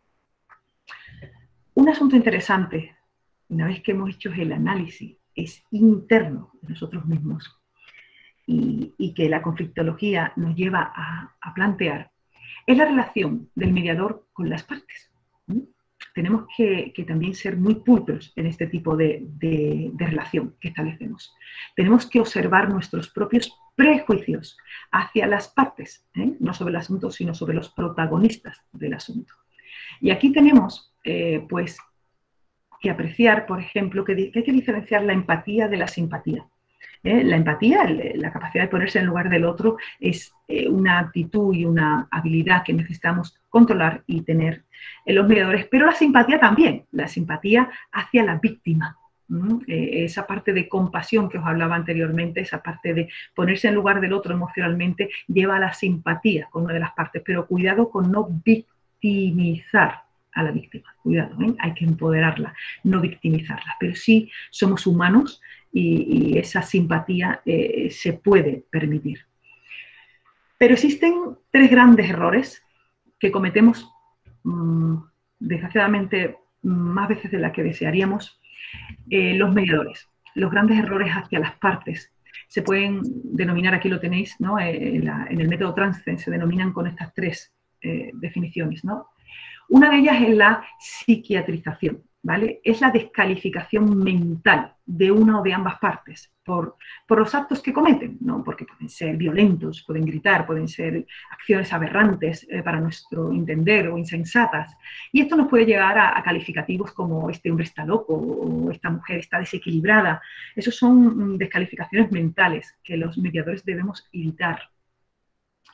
Un asunto interesante, una vez que hemos hecho el análisis, es interno de nosotros mismos y que la conflictología nos lleva a plantear, es la relación del mediador con las partes. Tenemos que también ser muy pulcros en este tipo de relación que establecemos. Tenemos que observar nuestros propios prejuicios hacia las partes, no sobre el asunto, sino sobre los protagonistas del asunto. Y aquí tenemos, pues, que apreciar, por ejemplo, que hay que diferenciar la empatía de la simpatía. La empatía, la capacidad de ponerse en lugar del otro, es una actitud y una habilidad que necesitamos controlar y tener en los mediadores, pero la simpatía también, la simpatía hacia la víctima. Esa parte de compasión que os hablaba anteriormente, esa parte de ponerse en lugar del otro emocionalmente, lleva a la simpatía con una de las partes, pero cuidado con no victimizar a la víctima, cuidado, hay que empoderarla, no victimizarla, pero sí somos humanos y esa simpatía se puede permitir. Pero existen tres grandes errores que cometemos, desgraciadamente, más veces de las que desearíamos, los mediadores. Los grandes errores hacia las partes se pueden denominar, aquí lo tenéis, ¿no? En el método Transten se denominan con estas tres definiciones, ¿no? Una de ellas es la psiquiatrización, ¿vale? Es la descalificación mental de una o de ambas partes por los actos que cometen, ¿no? Porque pueden ser violentos, pueden gritar, pueden ser acciones aberrantes para nuestro entender o insensatas. Y esto nos puede llegar a calificativos como este hombre está loco o esta mujer está desequilibrada. Esos son descalificaciones mentales que los mediadores debemos evitar.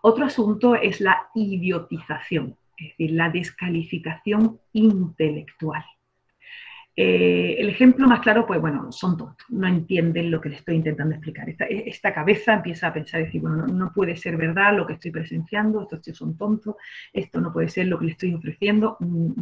Otro asunto es la idiotización, es decir, la descalificación intelectual. El ejemplo más claro, pues bueno, son tontos, no entienden lo que les estoy intentando explicar. Esta cabeza empieza a pensar y decir, bueno, no puede ser verdad lo que estoy presenciando, estos tíos son tontos, esto no puede ser lo que les estoy ofreciendo,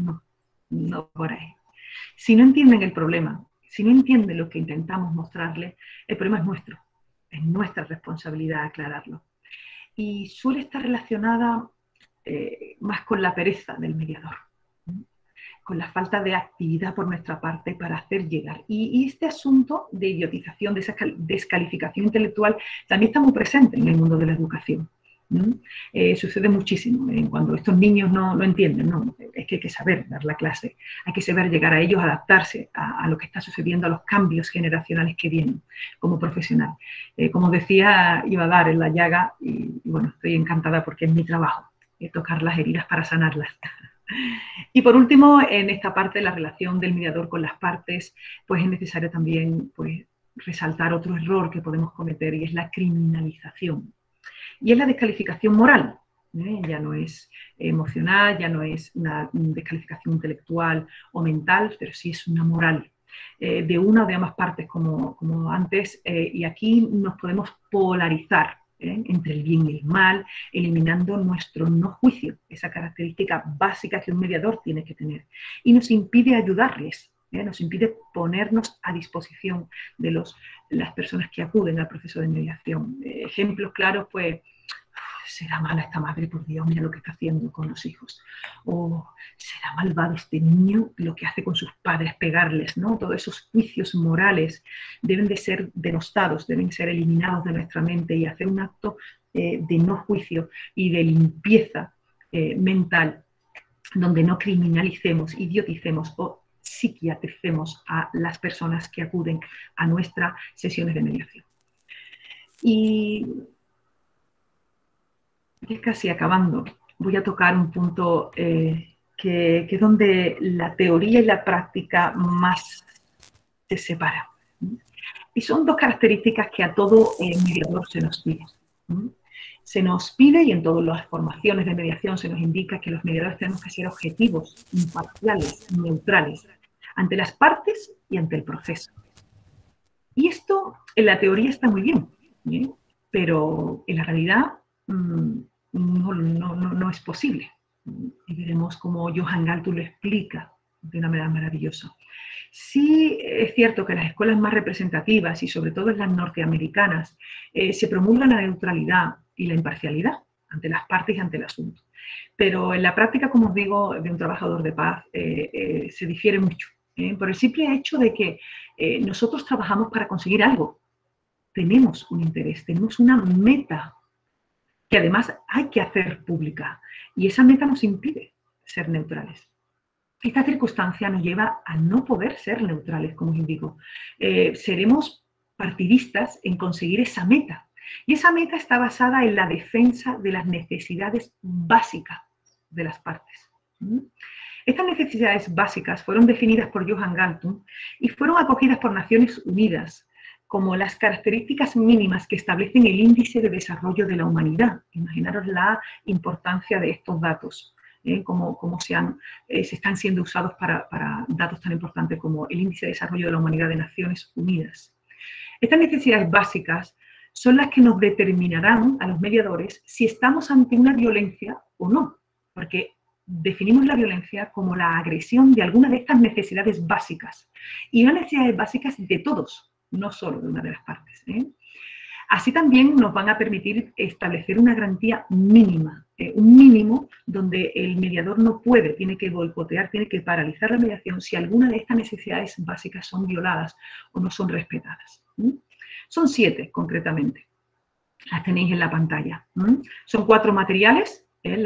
no por ahí. Si no entienden el problema, si no entienden lo que intentamos mostrarles, el problema es nuestra responsabilidad aclararlo. Y suele estar relacionada más con la pereza del mediador, con la falta de actividad por nuestra parte para hacer llegar. Y este asunto de idiotización, de esa descalificación intelectual, también está muy presente en el mundo de la educación. Sucede muchísimo cuando estos niños no entienden, ¿no? Es que hay que saber dar la clase, hay que saber llegar a ellos, adaptarse a lo que está sucediendo, a los cambios generacionales que vienen como profesional. Como decía, iba a dar en la llaga y bueno, estoy encantada porque es mi trabajo, tocar las heridas para sanarlas. Y por último, en esta parte de la relación del mediador con las partes, pues es necesario también pues, resaltar otro error que podemos cometer y es la criminalización. Y es la descalificación moral. Ya no es emocional, ya no es una descalificación intelectual o mental, pero sí es una moral. De una o de ambas partes, como antes, y aquí nos podemos polarizar entre el bien y el mal, eliminando nuestro no juicio, esa característica básica que un mediador tiene que tener, y nos impide ayudarles, nos impide ponernos a disposición de las personas que acuden al proceso de mediación. Ejemplos claros, pues, será mala esta madre, por Dios, mira lo que está haciendo con los hijos. O será malvado este niño lo que hace con sus padres, pegarles, ¿no? Todos esos juicios morales deben de ser denostados, deben ser eliminados de nuestra mente y hacer un acto de no juicio y de limpieza mental, donde no criminalicemos, idioticemos o psiquiatricemos a las personas que acuden a nuestras sesiones de mediación. Y casi acabando, voy a tocar un punto que es donde la teoría y la práctica más se separan. Y son dos características que a todo mediador se nos pide. Se nos pide, y en todas las formaciones de mediación se nos indica que los mediadores tenemos que ser objetivos, imparciales, neutrales, ante las partes y ante el proceso. Y esto en la teoría está muy bien, ¿sí? Pero en la realidad no es posible. Y veremos cómo Johan Galtung lo explica de una manera maravillosa. Sí es cierto que en las escuelas más representativas y sobre todo en las norteamericanas se promulga la neutralidad y la imparcialidad ante las partes y ante el asunto. Pero en la práctica, como os digo, de un trabajador de paz se difiere mucho. Por el simple hecho de que nosotros trabajamos para conseguir algo. Tenemos un interés, tenemos una meta que además hay que hacer pública y esa meta nos impide ser neutrales. Esta circunstancia nos lleva a no poder ser neutrales, como os indico. Seremos partidistas en conseguir esa meta. Y esa meta está basada en la defensa de las necesidades básicas de las partes. Estas necesidades básicas fueron definidas por Johan Galtung y fueron acogidas por Naciones Unidas como las características mínimas que establecen el índice de desarrollo de la humanidad. Imaginaros la importancia de estos datos, cómo se están siendo usados para datos tan importantes como el índice de desarrollo de la humanidad de Naciones Unidas. Estas necesidades básicas son las que nos determinarán a los mediadores si estamos ante una violencia o no, porque definimos la violencia como la agresión de alguna de estas necesidades básicas, y unas necesidades básicas de todos, no solo de una de las partes. Así también nos van a permitir establecer una garantía mínima, un mínimo donde el mediador no puede, tiene que boicotear, tiene que paralizar la mediación si alguna de estas necesidades básicas son violadas o no son respetadas. Son 7 concretamente, las tenéis en la pantalla. Son 4 materiales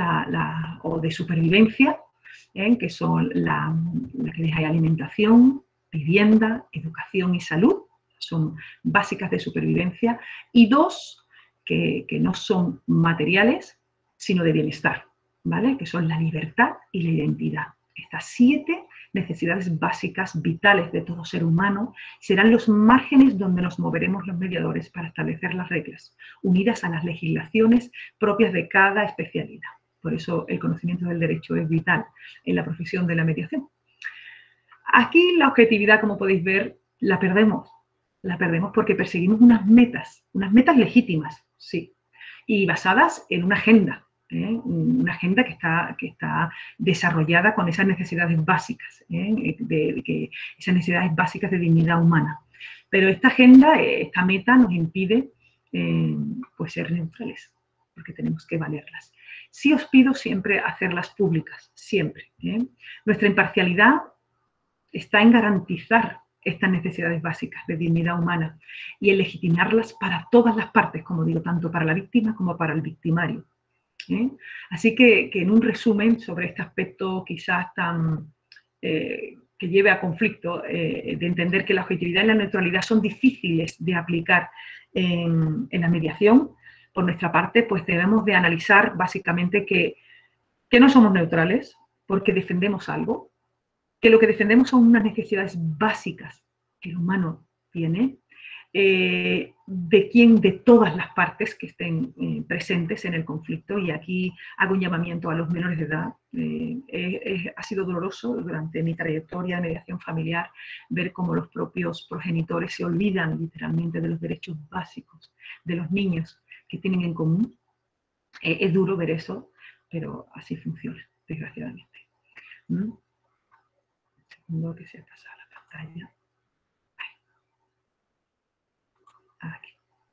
o de supervivencia, que son la que deja alimentación, vivienda, educación y salud. Son básicas de supervivencia, y 2 que no son materiales, sino de bienestar, ¿vale? Que son la libertad y la identidad. Estas 7 necesidades básicas, vitales de todo ser humano, serán los márgenes donde nos moveremos los mediadores para establecer las reglas, unidas a las legislaciones propias de cada especialidad. Por eso el conocimiento del derecho es vital en la profesión de la mediación. Aquí la objetividad, como podéis ver, la perdemos. La perdemos porque perseguimos unas metas legítimas, sí, y basadas en una agenda. Una agenda que está desarrollada con esas necesidades básicas, esas necesidades básicas de dignidad humana. Pero esta agenda, esta meta nos impide pues ser neutrales, porque tenemos que valerlas. Sí os pido siempre hacerlas públicas, siempre. Nuestra imparcialidad está en garantizar estas necesidades básicas de dignidad humana y en legitimarlas para todas las partes, como digo, tanto para la víctima como para el victimario. Así que en un resumen sobre este aspecto quizás tan que lleve a conflicto, de entender que la objetividad y la neutralidad son difíciles de aplicar en la mediación, por nuestra parte, pues debemos de analizar básicamente que no somos neutrales porque defendemos algo, que lo que defendemos son unas necesidades básicas que el humano tiene, de todas las partes que estén presentes en el conflicto, y aquí hago un llamamiento a los menores de edad. Ha sido doloroso durante mi trayectoria de mediación familiar ver cómo los propios progenitores se olvidan literalmente de los derechos básicos de los niños que tienen en común. Es duro ver eso, pero así funciona, desgraciadamente. Un segundo que se ha pasado la pantalla. Aquí.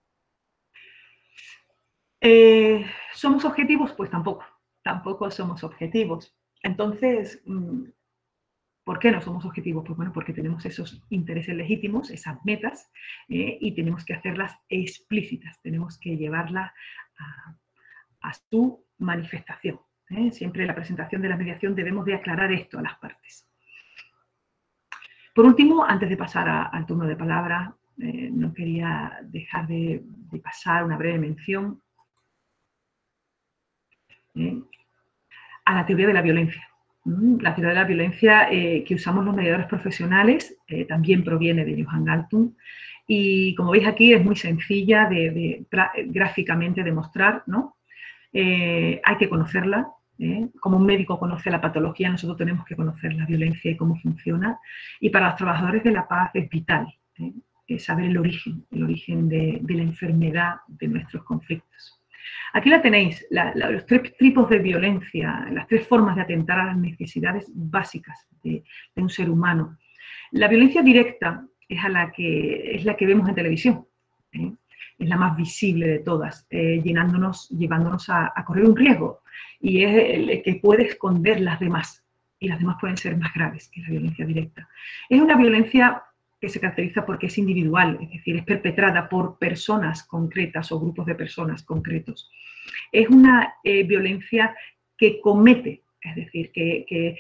¿Somos objetivos? Pues tampoco somos objetivos. Entonces, ¿por qué no somos objetivos? Pues bueno, porque tenemos esos intereses legítimos, esas metas, y tenemos que hacerlas explícitas, tenemos que llevarlas a su manifestación. Siempre en la presentación de la mediación debemos de aclarar esto a las partes. Por último, antes de pasar al turno de palabra, no quería dejar de pasar una breve mención a la teoría de la violencia. La teoría de la violencia que usamos los mediadores profesionales también proviene de Johan Galtung, y como veis aquí es muy sencilla gráficamente de mostrar, ¿no? Hay que conocerla. Como un médico conoce la patología, nosotros tenemos que conocer la violencia y cómo funciona, y para los trabajadores de la paz es vital saber el origen de la enfermedad de nuestros conflictos. Aquí la tenéis, los 3 tipos de violencia, las 3 formas de atentar a las necesidades básicas de un ser humano. La violencia directa es la que vemos en televisión, es la más visible de todas, llevándonos a correr un riesgo, y es el que puede esconder las demás, y las demás pueden ser más graves que la violencia directa. Es una violencia que se caracteriza porque es individual, es decir, es perpetrada por personas concretas o grupos de personas concretos. Es una violencia que comete, es decir, que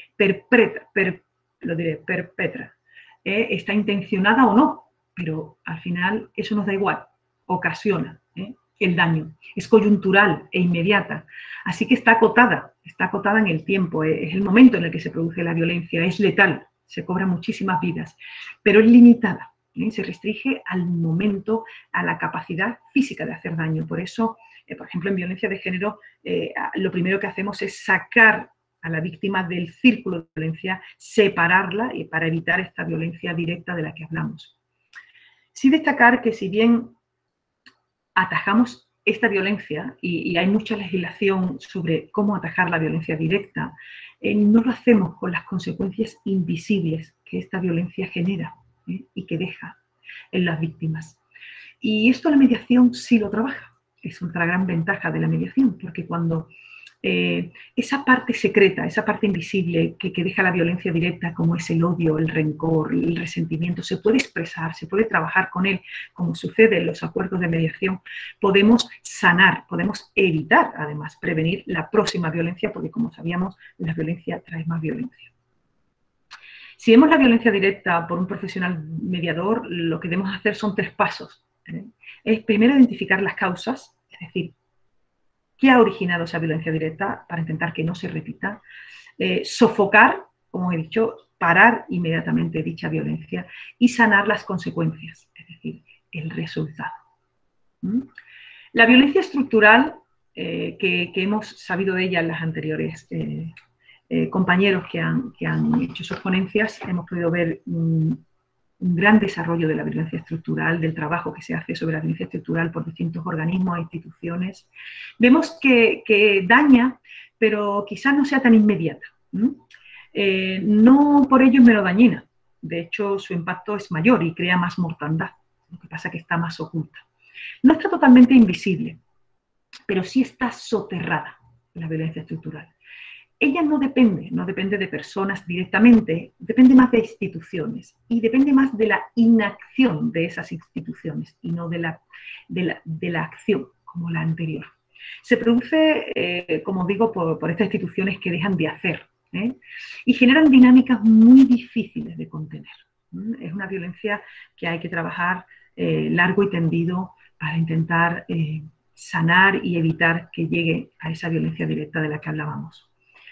perpetra. Está intencionada o no, pero al final eso nos da igual, ocasiona el daño, es coyuntural e inmediata, así que está acotada en el tiempo, es el momento en el que se produce la violencia, es letal, se cobran muchísimas vidas, pero es limitada, se restringe al momento, a la capacidad física de hacer daño. Por eso, por ejemplo, en violencia de género, lo primero que hacemos es sacar a la víctima del círculo de violencia, separarla para evitar esta violencia directa de la que hablamos. Sí destacar que si bien atajamos esta violencia, y hay mucha legislación sobre cómo atajar la violencia directa, no lo hacemos con las consecuencias invisibles que esta violencia genera y que deja en las víctimas. Y esto la mediación sí lo trabaja. Es otra gran ventaja de la mediación, porque cuando esa parte secreta, esa parte invisible que deja la violencia directa, como es el odio, el rencor, el resentimiento, se puede expresar, se puede trabajar con él, como sucede en los acuerdos de mediación, podemos sanar, podemos evitar, además, prevenir la próxima violencia, porque como sabíamos, la violencia trae más violencia. Si vemos la violencia directa por un profesional mediador, lo que debemos hacer son 3 pasos. Es primero identificar las causas, es decir, ¿qué ha originado esa violencia directa para intentar que no se repita? Sofocar como he dicho, parar inmediatamente dicha violencia y sanar las consecuencias, es decir, el resultado. La violencia estructural, que hemos sabido de ella en las anteriores compañeros que han hecho sus ponencias, hemos podido ver un gran desarrollo de la violencia estructural, del trabajo que se hace sobre la violencia estructural por distintos organismos e instituciones. Vemos que daña, pero quizás no sea tan inmediata. No por ello es menos dañina. De hecho, su impacto es mayor y crea más mortandad. Lo que pasa es que está más oculta. No está totalmente invisible, pero sí está soterrada la violencia estructural. Ella no depende de personas directamente, depende más de instituciones y depende más de la inacción de esas instituciones y no de la acción como la anterior. Se produce, como digo, por estas instituciones que dejan de hacer, y generan dinámicas muy difíciles de contener. Es una violencia que hay que trabajar largo y tendido para intentar sanar y evitar que llegue a esa violencia directa de la que hablábamos.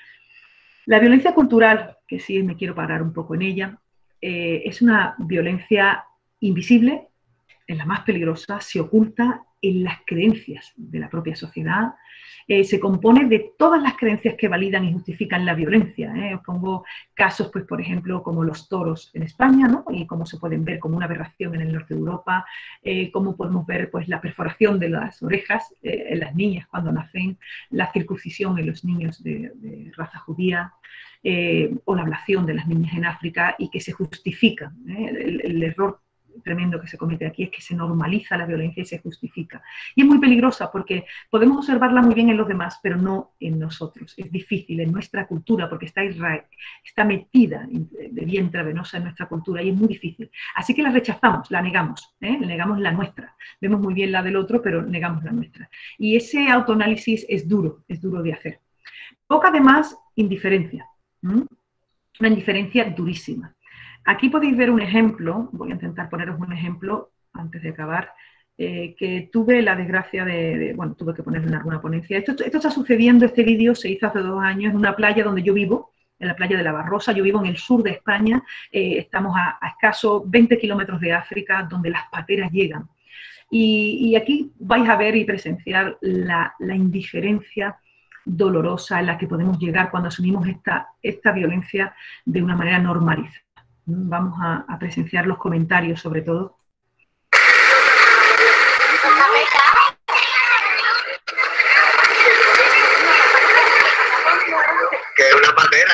La violencia cultural, que sí me quiero parar un poco en ella, es una violencia invisible, es la más peligrosa, se oculta en las creencias de la propia sociedad, se compone de todas las creencias que validan y justifican la violencia. Os pongo casos, pues, por ejemplo, como los toros en España, ¿no? Y cómo se pueden ver como una aberración en el norte de Europa, cómo podemos ver, pues, la perforación de las orejas en las niñas cuando nacen, la circuncisión en los niños de raza judía, o la ablación de las niñas en África, y que se justifica. El error tremendo que se comete aquí es que se normaliza la violencia y se justifica. Y es muy peligrosa porque podemos observarla muy bien en los demás, pero no en nosotros. Es difícil en nuestra cultura porque está metida de vía intravenosa en nuestra cultura y es muy difícil. Así que la rechazamos, la negamos, negamos la nuestra. Vemos muy bien la del otro, pero negamos la nuestra. Y ese autoanálisis es duro de hacer. Provoca además indiferencia, una indiferencia durísima. Aquí podéis ver un ejemplo, voy a intentar poneros un ejemplo antes de acabar, que tuve la desgracia bueno, tuve que ponerlo en alguna ponencia. Esto está sucediendo, este vídeo se hizo hace 2 años en una playa donde yo vivo, en la playa de la Barrosa. Yo vivo en el sur de España, estamos a escasos 20 kilómetros de África, donde las pateras llegan. Y aquí vais a ver y presenciar la indiferencia dolorosa en la que podemos llegar cuando asumimos esta violencia de una manera normalizada. Vamos a presenciar los comentarios, sobre todo.
Que es una patera.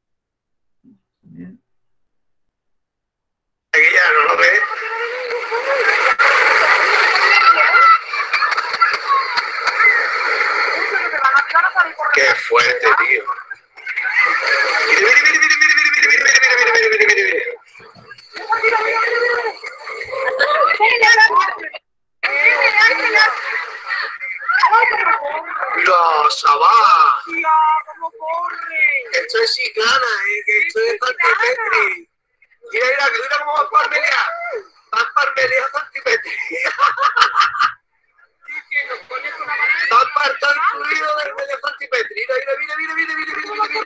Ella no lo ve. Qué fuerte, tío. Mira, Sabá. ¿Cómo corre? Esto es Chiclana, que esto es Santipetri. Mira cómo va Parmelia. Van Parmelia a Santipetri. Van parto incluido del medio Santipetri. Mira.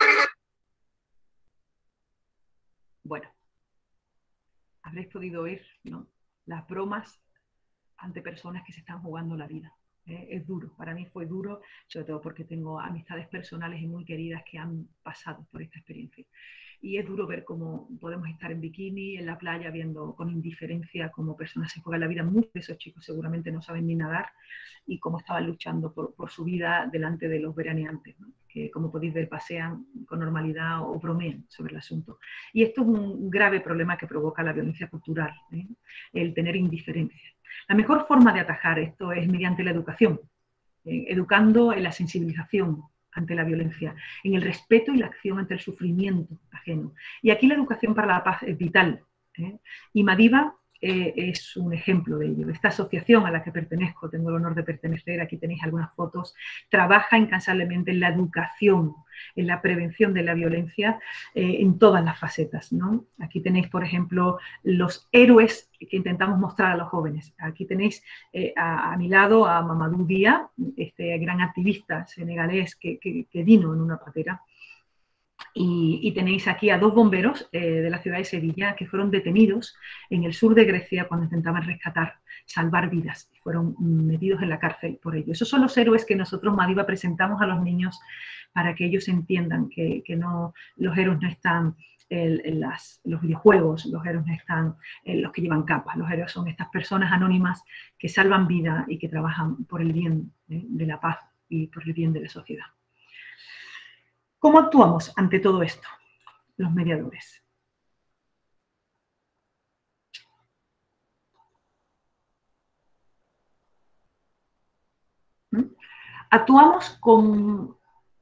Bueno, habréis podido oír, ¿no?, las bromas ante personas que se están jugando la vida. Es duro, para mí fue duro, sobre todo porque tengo amistades personales y muy queridas que han pasado por esta experiencia. Y es duro ver cómo podemos estar en bikini, en la playa, viendo con indiferencia cómo personas se juegan la vida. Muchos de esos chicos seguramente no saben ni nadar, y cómo estaban luchando por su vida delante de los veraneantes, ¿no?, que, como podéis ver, pasean con normalidad o bromean sobre el asunto. Y esto es un grave problema que provoca la violencia cultural, el tener indiferencia. La mejor forma de atajar esto es mediante la educación, educando en la sensibilización ante la violencia, en el respeto y la acción ante el sufrimiento ajeno. Y aquí la educación para la paz es vital. Y Madiba es un ejemplo de ello. Esta asociación a la que pertenezco, tengo el honor de pertenecer, aquí tenéis algunas fotos, trabaja incansablemente en la educación, en la prevención de la violencia en todas las facetas, ¿no? Aquí tenéis, por ejemplo, los héroes que intentamos mostrar a los jóvenes. Aquí tenéis a mi lado a Mamadou Dia, este gran activista senegalés que vino en una patera Y tenéis aquí a 2 bomberos de la ciudad de Sevilla que fueron detenidos en el sur de Grecia cuando intentaban rescatar, salvar vidas. Fueron metidos en la cárcel por ello. Esos son los héroes que nosotros, Madiba, presentamos a los niños para que ellos entiendan que no, los héroes no están en los videojuegos, los héroes no están en los que llevan capas. Los héroes son estas personas anónimas que salvan vida y que trabajan por el bien de la paz y por el bien de la sociedad. ¿Cómo actuamos ante todo esto, los mediadores? Actuamos con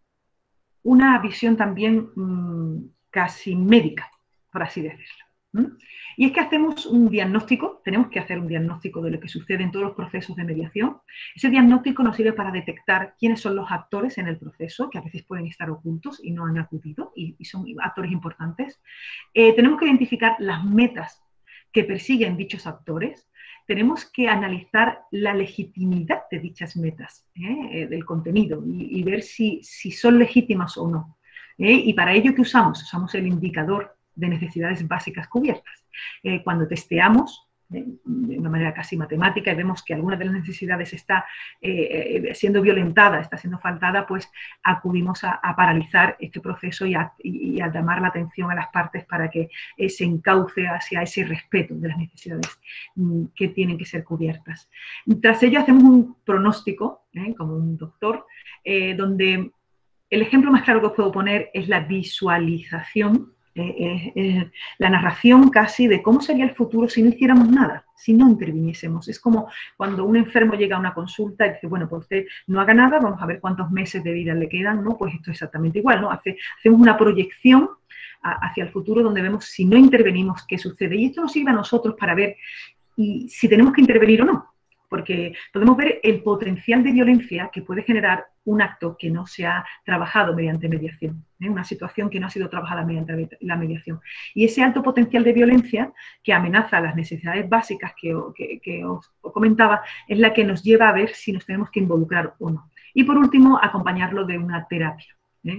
una visión también casi médica, por así decirlo. Y es que hacemos un diagnóstico, tenemos que hacer un diagnóstico de lo que sucede en todos los procesos de mediación. Ese diagnóstico nos sirve para detectar quiénes son los actores en el proceso, que a veces pueden estar ocultos y no han acudido, y son actores importantes. Tenemos que identificar las metas que persiguen dichos actores. Tenemos que analizar la legitimidad de dichas metas, del contenido, y ver si son legítimas o no. Y para ello, ¿qué usamos? Usamos el indicador de necesidades básicas cubiertas. Cuando testeamos de una manera casi matemática y vemos que alguna de las necesidades está siendo violentada, está siendo faltada, pues acudimos a paralizar este proceso y a llamar la atención a las partes para que se encauce hacia ese respeto de las necesidades que tienen que ser cubiertas. Tras ello hacemos un pronóstico, como un doctor, donde el ejemplo más claro que os puedo poner es la visualización, la narración casi de cómo sería el futuro si no hiciéramos nada, si no interviniésemos. Es como cuando un enfermo llega a una consulta y dice, bueno, pues usted no haga nada, vamos a ver cuántos meses de vida le quedan, ¿no? Pues esto es exactamente igual, ¿no? Hacemos una proyección hacia el futuro donde vemos si no intervenimos qué sucede. Y esto nos sirve a nosotros para ver si tenemos que intervenir o no, porque podemos ver el potencial de violencia que puede generar un acto que no se ha trabajado mediante mediación, una situación que no ha sido trabajada mediante la mediación. Y ese alto potencial de violencia que amenaza las necesidades básicas que os comentaba es la que nos lleva a ver si nos tenemos que involucrar o no. Y por último, acompañarlo de una terapia.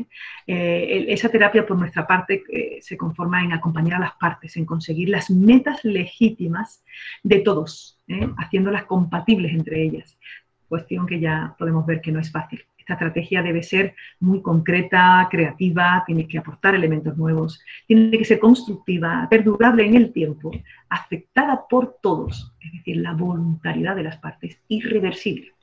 Esa terapia, por nuestra parte, se conforma en acompañar a las partes, en conseguir las metas legítimas de todos, haciéndolas compatibles entre ellas. Cuestión que ya podemos ver que no es fácil. Esta estrategia debe ser muy concreta, creativa, tiene que aportar elementos nuevos, tiene que ser constructiva, perdurable en el tiempo, aceptada por todos, es decir, la voluntariedad de las partes, irreversible.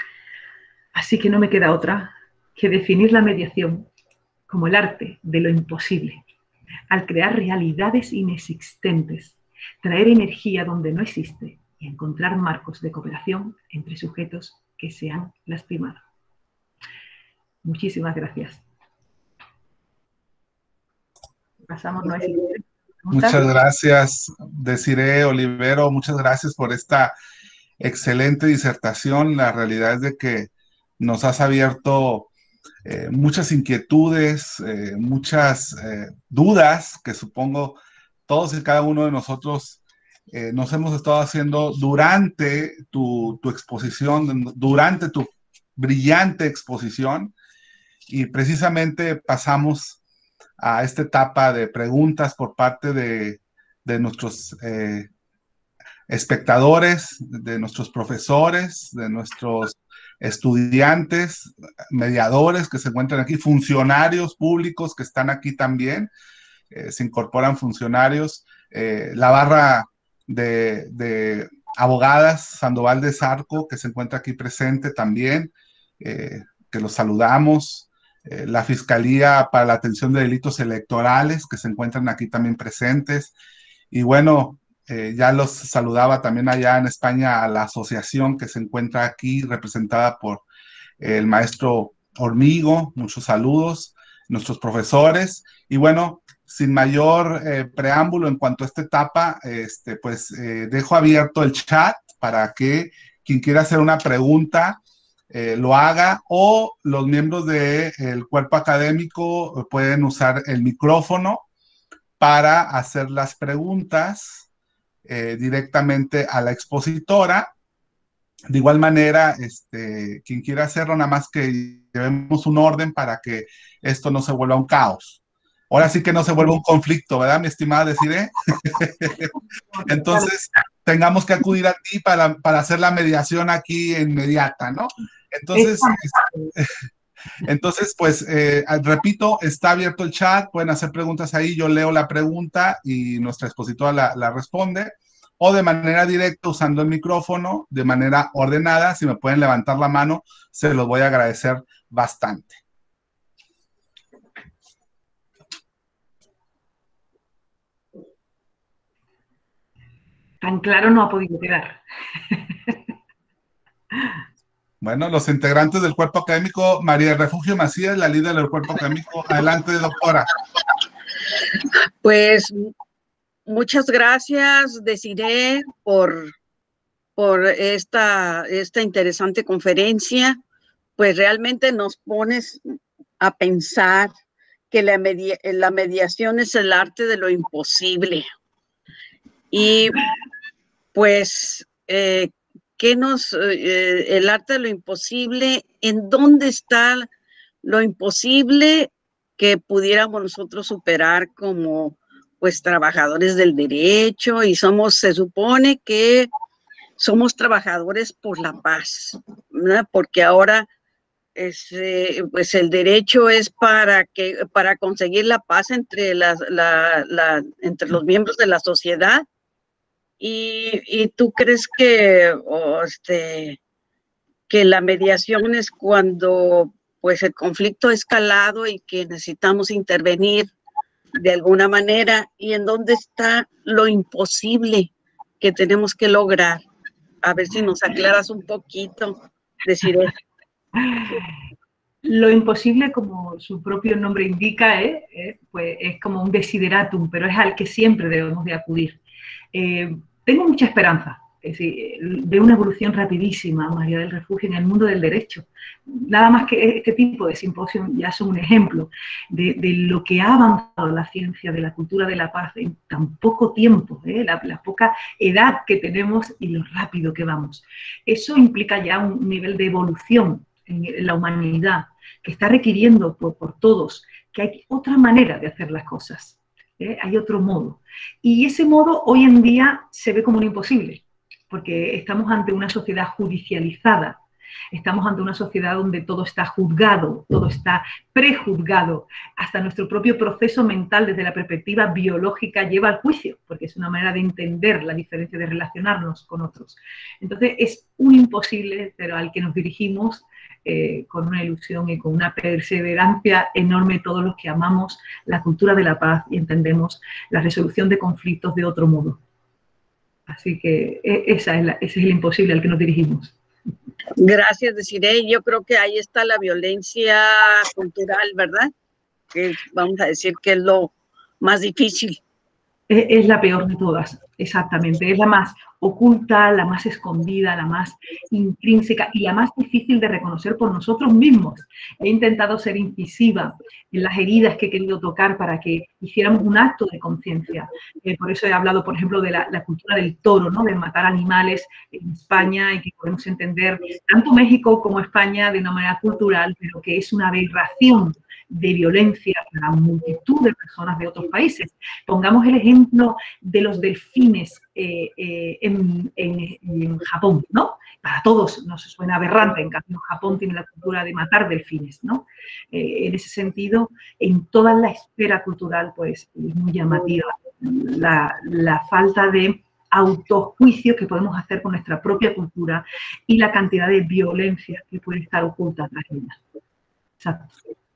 Así que no me queda otra que definir la mediación como el arte de lo imposible, al crear realidades inexistentes, traer energía donde no existe y encontrar marcos de cooperación entre sujetos que se han lastimado. Muchísimas gracias. Pasamos a
Muchas gracias, Desiree Olivero, muchas gracias por esta excelente disertación. La realidad es de que nos has abierto muchas inquietudes, muchas dudas que supongo todos y cada uno de nosotros nos hemos estado haciendo durante tu exposición, durante tu brillante exposición, y precisamente pasamos a esta etapa de preguntas por parte de nuestros espectadores, de nuestros profesores, de nuestros estudiantes, mediadores que se encuentran aquí, funcionarios públicos que están aquí también, se incorporan funcionarios, la barra de abogadas Sandoval de Zarco, que se encuentra aquí presente también, que los saludamos, la Fiscalía para la Atención de Delitos Electorales, que se encuentran aquí también presentes, y bueno, ya los saludaba también allá en España a la asociación que se encuentra aquí representada por el maestro Hormigo, muchos saludos, nuestros profesores, y bueno, sin mayor preámbulo en cuanto a esta etapa, dejo abierto el chat para que quien quiera hacer una pregunta lo haga, o los miembros del cuerpo académico pueden usar el micrófono para hacer las preguntas directamente a la expositora. De igual manera, quien quiera hacerlo, nada más que llevemos un orden para que esto no se vuelva un caos. Ahora sí que no se vuelva un conflicto, ¿verdad, mi estimada Desiree? Entonces, tengamos que acudir a ti para hacer la mediación aquí inmediata, ¿no? Entonces, pues, repito, está abierto el chat, pueden hacer preguntas ahí, yo leo la pregunta y nuestra expositora la responde, o de manera directa usando el micrófono, de manera ordenada, si me pueden levantar la mano, se los voy a agradecer bastante.
Tan claro no ha podido quedar.
Bueno, los integrantes del cuerpo académico, María Refugio Macías, la líder del cuerpo académico. Adelante, doctora.
Pues muchas gracias, Desiree, por esta interesante conferencia. Pues realmente nos pones a pensar que la mediación es el arte de lo imposible. Y pues, el arte de lo imposible, ¿en dónde está lo imposible que pudiéramos nosotros superar como pues trabajadores del derecho? Y se supone que somos trabajadores por la paz, ¿verdad? Porque ahora pues el derecho es para conseguir la paz entre entre los miembros de la sociedad. ¿Y tú crees que la mediación es cuando pues el conflicto ha escalado y que necesitamos intervenir de alguna manera? ¿Y en dónde está lo imposible que tenemos que lograr? A ver si nos aclaras un poquito, Desiree.
Lo imposible, como su propio nombre indica, pues es como un desideratum, pero es al que siempre debemos de acudir. Tengo mucha esperanza, es decir, de una evolución rapidísima, María del Refugio, en el mundo del derecho. Nada más que este tipo de simposios ya son un ejemplo de lo que ha avanzado la ciencia de la cultura de la paz en tan poco tiempo, la poca edad que tenemos y lo rápido que vamos. Eso implica ya un nivel de evolución en la humanidad que está requiriendo por todos que hay otra manera de hacer las cosas. Hay otro modo. Y ese modo hoy en día se ve como un imposible, porque estamos ante una sociedad judicializada, estamos ante una sociedad donde todo está juzgado, todo está prejuzgado, hasta nuestro propio proceso mental desde la perspectiva biológica lleva al juicio, porque es una manera de entender la diferencia de relacionarnos con otros. Entonces es un imposible, pero al que nos dirigimos con una ilusión y con una perseverancia enorme todos los que amamos la cultura de la paz y entendemos la resolución de conflictos de otro modo. Así que ese es el imposible al que nos dirigimos.
Gracias, Desiree. Yo creo que ahí está la violencia cultural, ¿verdad? Que vamos a decir que es lo más difícil.
Es la peor de todas, exactamente. Es la más oculta, la más escondida, la más intrínseca y la más difícil de reconocer por nosotros mismos. He intentado ser incisiva en las heridas que he querido tocar para que hiciéramos un acto de conciencia. Por eso he hablado, por ejemplo, de la cultura del toro, ¿no? De matar animales en España y que podemos entender tanto México como España de una manera cultural, pero que es una aberración de violencia para multitud de personas de otros países. Pongamos el ejemplo de los delfines en Japón, ¿no? Para todos nos suena aberrante, en cambio Japón tiene la cultura de matar delfines, ¿no? En ese sentido, en toda la esfera cultural, pues, es muy llamativa la falta de autojuicio que podemos hacer con nuestra propia cultura y la cantidad de violencia que puede estar oculta tras ella. Exacto.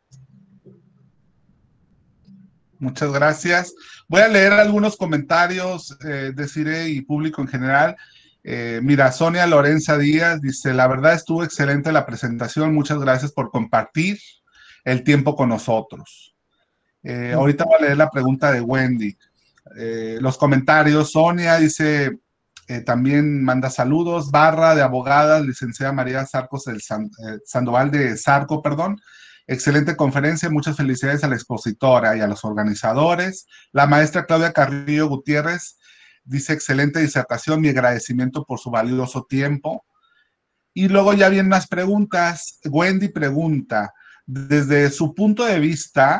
Muchas gracias. Voy a leer algunos comentarios, Desiree y público en general. Mira, Sonia Lorenza Díaz dice, la verdad estuvo excelente la presentación, muchas gracias por compartir el tiempo con nosotros. Ahorita voy a leer la pregunta de Wendy. Los comentarios, Sonia dice, también manda saludos, barra de abogadas, licenciada María Sarcos Sandoval de Zarco, perdón. Excelente conferencia, muchas felicidades a la expositora y a los organizadores. La maestra Claudia Carrillo Gutiérrez dice, excelente disertación, mi agradecimiento por su valioso tiempo. Y luego ya vienen las preguntas. Wendy pregunta, desde su punto de vista,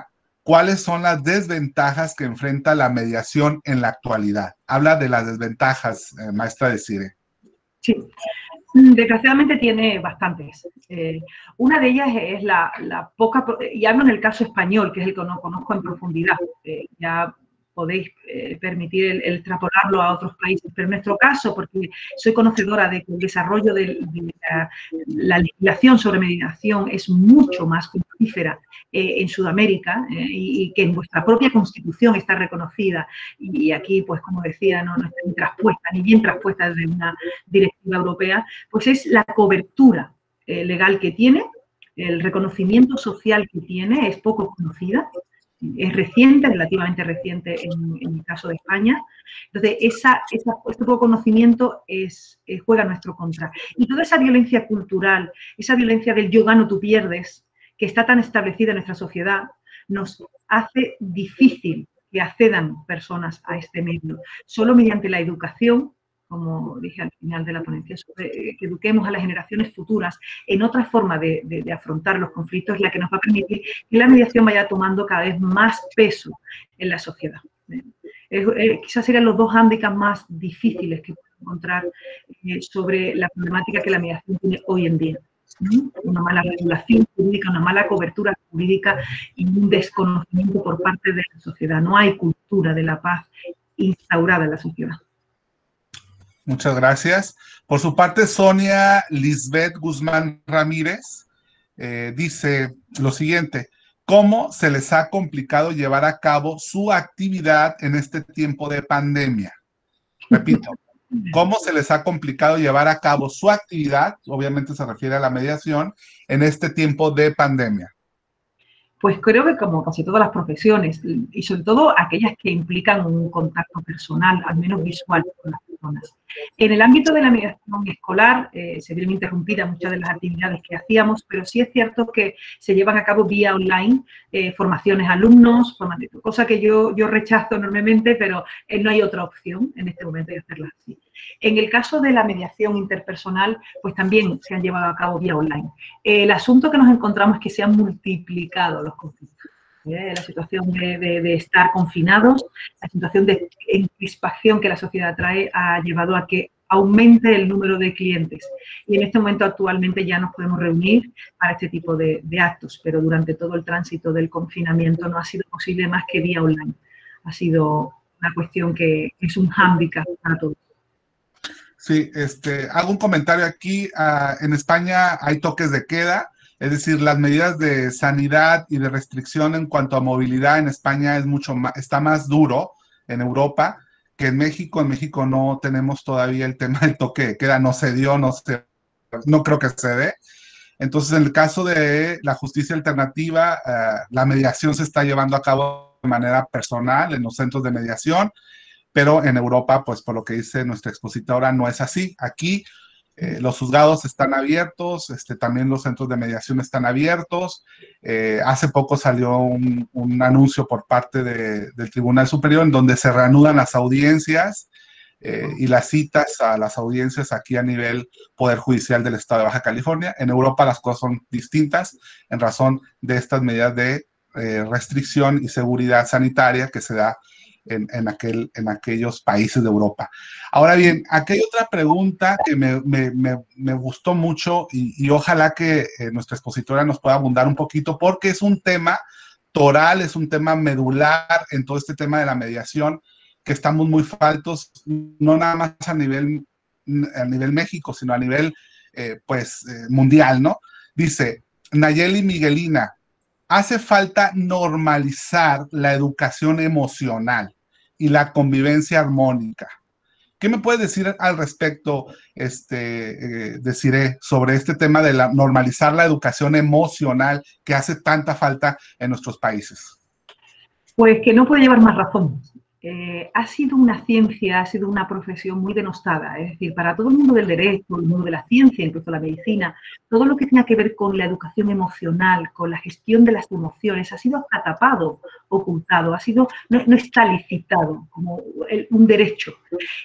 ¿cuáles son las desventajas que enfrenta la mediación en la actualidad? Habla de las desventajas, maestra Desiree.
Sí, desgraciadamente tiene bastantes. Una de ellas es la poca, y hablo en el caso español, que es el que no conozco en profundidad. Ya podéis permitir el extrapolarlo a otros países, pero en nuestro caso, porque soy conocedora de que el desarrollo de la legislación sobre mediación es mucho más fructífera en Sudamérica y que en vuestra propia Constitución está reconocida, y aquí, pues como decía, no está ni traspuesta, ni bien traspuesta desde una directiva europea, pues es la cobertura legal que tiene, el reconocimiento social que tiene, es poco conocida. Es reciente, relativamente reciente en el caso de España. Entonces, este poco conocimiento juega a nuestro contra. Y toda esa violencia cultural, esa violencia del yo gano, tú pierdes, que está tan establecida en nuestra sociedad, nos hace difícil que accedan personas a este medio. Solo mediante la educación, como dije al final de la ponencia, que eduquemos a las generaciones futuras en otra forma de afrontar los conflictos, es la que nos va a permitir que la mediación vaya tomando cada vez más peso en la sociedad. Quizás serían los dos hándicaps más difíciles que puedo encontrar sobre la problemática que la mediación tiene hoy en día. Una mala regulación jurídica, una mala cobertura jurídica y un desconocimiento por parte de la sociedad. No hay cultura de la paz instaurada en la sociedad.
Muchas gracias. Por su parte, Sonia Lisbeth Guzmán Ramírez dice lo siguiente: ¿cómo se les ha complicado llevar a cabo su actividad en este tiempo de pandemia? Repito, ¿cómo se les ha complicado llevar a cabo su actividad? Obviamente se refiere a la mediación en este tiempo de pandemia.
Pues creo que como casi todas las profesiones, y sobre todo aquellas que implican un contacto personal, al menos visual, con las personas. En el ámbito de la mediación escolar se vieron interrumpidas muchas de las actividades que hacíamos, pero sí es cierto que se llevan a cabo vía online, formaciones a alumnos, cosa que yo rechazo enormemente, pero no hay otra opción en este momento de hacerlas así. En el caso de la mediación interpersonal, pues también se han llevado a cabo vía online. El asunto que nos encontramos es que se han multiplicado los conflictos. La situación de estar confinados, la situación de encrispación que la sociedad trae ha llevado a que aumente el número de clientes. Y en este momento actualmente ya nos podemos reunir para este tipo de actos, pero durante todo el tránsito del confinamiento no ha sido posible más que vía online. Ha sido una cuestión que es un hándicap para todos.
Sí, hago un comentario aquí. En España hay toques de queda, es decir, las medidas de sanidad y de restricción en cuanto a movilidad en España está más duro en Europa que en México. En México no tenemos todavía el tema del toque de queda, no se dio, no creo que se dé. Entonces, en el caso de la justicia alternativa, la mediación se está llevando a cabo de manera personal en los centros de mediación. Pero en Europa, pues por lo que dice nuestra expositora, no es así. Aquí los juzgados están abiertos, también los centros de mediación están abiertos. Hace poco salió un anuncio por parte del Tribunal Superior en donde se reanudan las audiencias y las citas a las audiencias aquí a nivel Poder Judicial del Estado de Baja California. En Europa las cosas son distintas en razón de estas medidas de restricción y seguridad sanitaria que se da en aquellos países de Europa. Ahora bien, aquí hay otra pregunta que me gustó mucho y ojalá que nuestra expositora nos pueda abundar un poquito, porque es un tema toral, es un tema medular en todo este tema de la mediación, que estamos muy faltos, no nada más a nivel México, sino a nivel mundial, ¿no? Dice Nayeli Miguelina: hace falta normalizar la educación emocional y la convivencia armónica. ¿Qué me puedes decir al respecto, Desiree, sobre este tema de normalizar la educación emocional que hace tanta falta en nuestros países?
Pues que no puede llevar más razón. Ha sido una ciencia, ha sido una profesión muy denostada. Es decir, para todo el mundo del derecho, el mundo de la ciencia, incluso la medicina, todo lo que tenga que ver con la educación emocional, con la gestión de las emociones, ha sido tapado, ocultado, no está licitado como un derecho.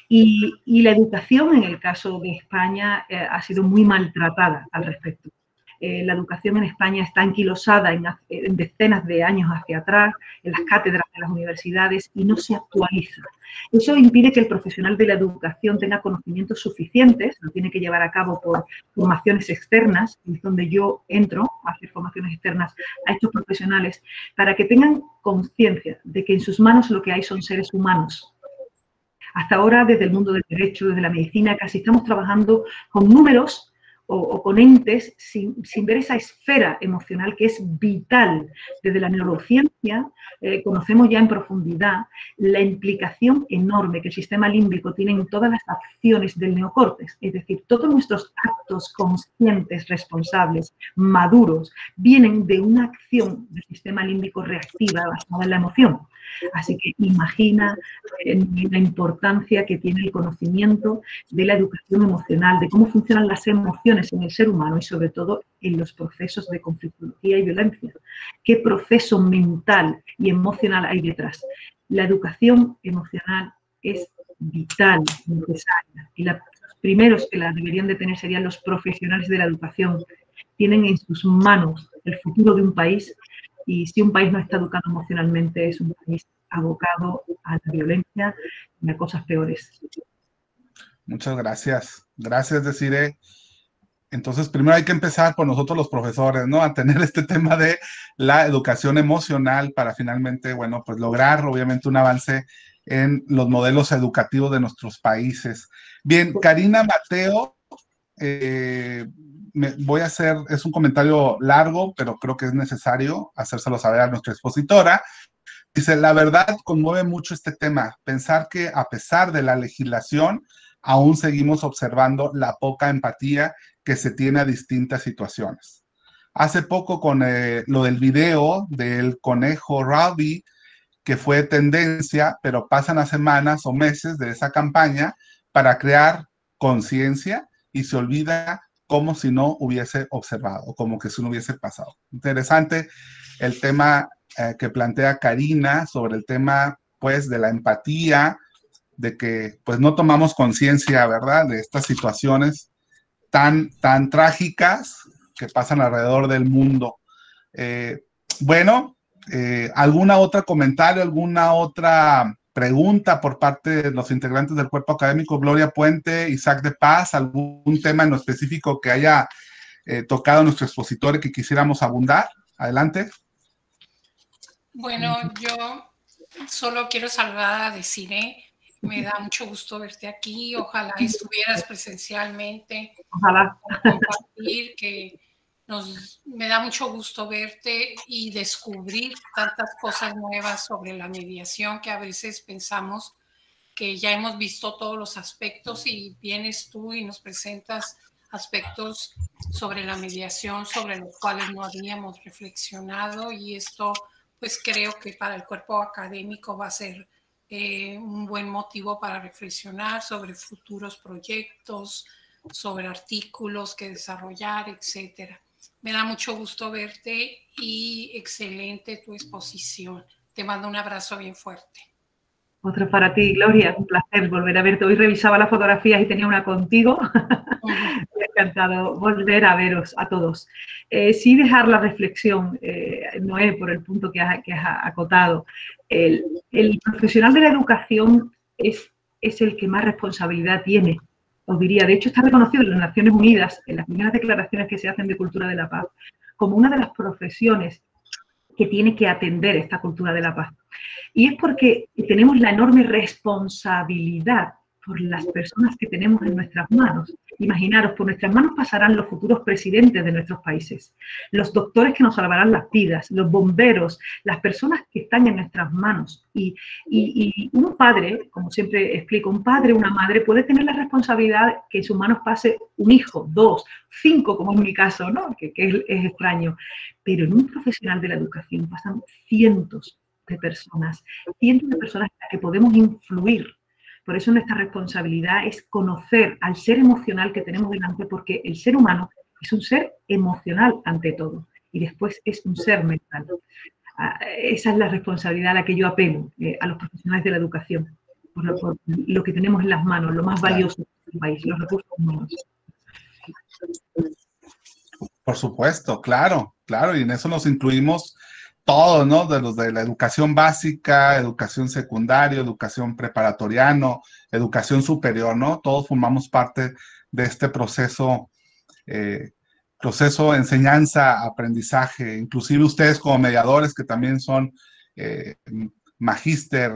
Y la educación, en el caso de España, ha sido muy maltratada al respecto. La educación en España está anquilosada en decenas de años hacia atrás, en las cátedras de las universidades, y no se actualiza. Eso impide que el profesional de la educación tenga conocimientos suficientes, lo tiene que llevar a cabo por formaciones externas, es donde yo entro a hacer formaciones externas a estos profesionales, para que tengan conciencia de que en sus manos lo que hay son seres humanos. Hasta ahora, desde el mundo del derecho, desde la medicina, casi estamos trabajando con números o con entes sin ver esa esfera emocional que es vital. Desde la neurociencia conocemos ya en profundidad la implicación enorme que el sistema límbico tiene en todas las acciones del neocórtex. Es decir, todos nuestros actos conscientes, responsables, maduros, vienen de una acción del sistema límbico reactiva basada en la emoción. Así que imagina la importancia que tiene el conocimiento de la educación emocional, de cómo funcionan las emociones en el ser humano y sobre todo en los procesos de conflictología y violencia. ¿Qué proceso mental y emocional hay detrás? La educación emocional es vital, necesaria, y los primeros que la deberían de tener serían los profesionales de la educación. Tienen en sus manos el futuro de un país, y si un país no está educado emocionalmente, es un país abocado a la violencia y a cosas peores.
Muchas gracias. Gracias, Desiree. Entonces, primero hay que empezar por nosotros los profesores, ¿no? A tener este tema de la educación emocional para finalmente, bueno, pues lograr obviamente un avance en los modelos educativos de nuestros países. Bien, Karina Mateo, voy a hacer, es un comentario largo, pero creo que es necesario hacérselo saber a nuestra expositora. Dice, la verdad conmueve mucho este tema, pensar que a pesar de la legislación, aún seguimos observando la poca empatía que se tiene a distintas situaciones. Hace poco con lo del video del conejo Rowdy, que fue tendencia, pero pasan las semanas o meses de esa campaña para crear conciencia y se olvida como si no hubiese observado, como que si no hubiese pasado. Interesante el tema que plantea Karina sobre el tema, pues, de la empatía, de que, pues, no tomamos conciencia, ¿verdad?, de estas situaciones tan trágicas que pasan alrededor del mundo. Bueno, ¿alguna otra comentario, alguna otra pregunta por parte de los integrantes del cuerpo académico? Gloria Puente, Isaac de Paz, ¿algún tema en lo específico que haya tocado nuestro expositor y que quisiéramos abundar? Adelante.
Bueno, yo solo quiero saludar a Desiree. Me da mucho gusto verte aquí. Ojalá estuvieras presencialmente.
Ojalá.
Compartir, que me da mucho gusto verte y descubrir tantas cosas nuevas sobre la mediación que a veces pensamos que ya hemos visto todos los aspectos y vienes tú y nos presentas aspectos sobre la mediación sobre los cuales no habíamos reflexionado, y esto pues creo que para el cuerpo académico va a ser un buen motivo para reflexionar sobre futuros proyectos, sobre artículos que desarrollar, etcétera. Me da mucho gusto verte y excelente tu exposición. Te mando un abrazo bien fuerte.
Otro para ti, Gloria. Un placer volver a verte. Hoy revisaba las fotografías y tenía una contigo. Me ha encantado volver a veros a todos. Sí dejar la reflexión, Noé, por el punto que has acotado. El profesional de la educación es el que más responsabilidad tiene, os diría. De hecho, está reconocido en las Naciones Unidas, en las primeras declaraciones que se hacen de cultura de la paz, como una de las profesiones que tiene que atender esta cultura de la paz. Y es porque tenemos la enorme responsabilidad por las personas que tenemos en nuestras manos. Imaginaros, por nuestras manos pasarán los futuros presidentes de nuestros países, los doctores que nos salvarán las vidas, los bomberos, las personas que están en nuestras manos. Y un padre, como siempre explico, un padre, una madre puede tener la responsabilidad que en sus manos pase un hijo, 2, 5, como en mi caso, ¿no? que es extraño. Pero en un profesional de la educación pasan cientos de personas en las que podemos influir. Por eso nuestra responsabilidad es conocer al ser emocional que tenemos delante, porque el ser humano es un ser emocional ante todo y después es un ser mental. Esa es la responsabilidad a la que yo apelo a los profesionales de la educación, por lo que tenemos en las manos, lo más valioso del país, los recursos humanos.
Por supuesto, claro, claro, y en eso nos incluimos todos, ¿no? De los de la educación básica, educación secundaria, educación preparatoriano, educación superior, ¿no? Todos formamos parte de este proceso, eh, proceso de enseñanza, aprendizaje, inclusive ustedes como mediadores que también son eh, magíster,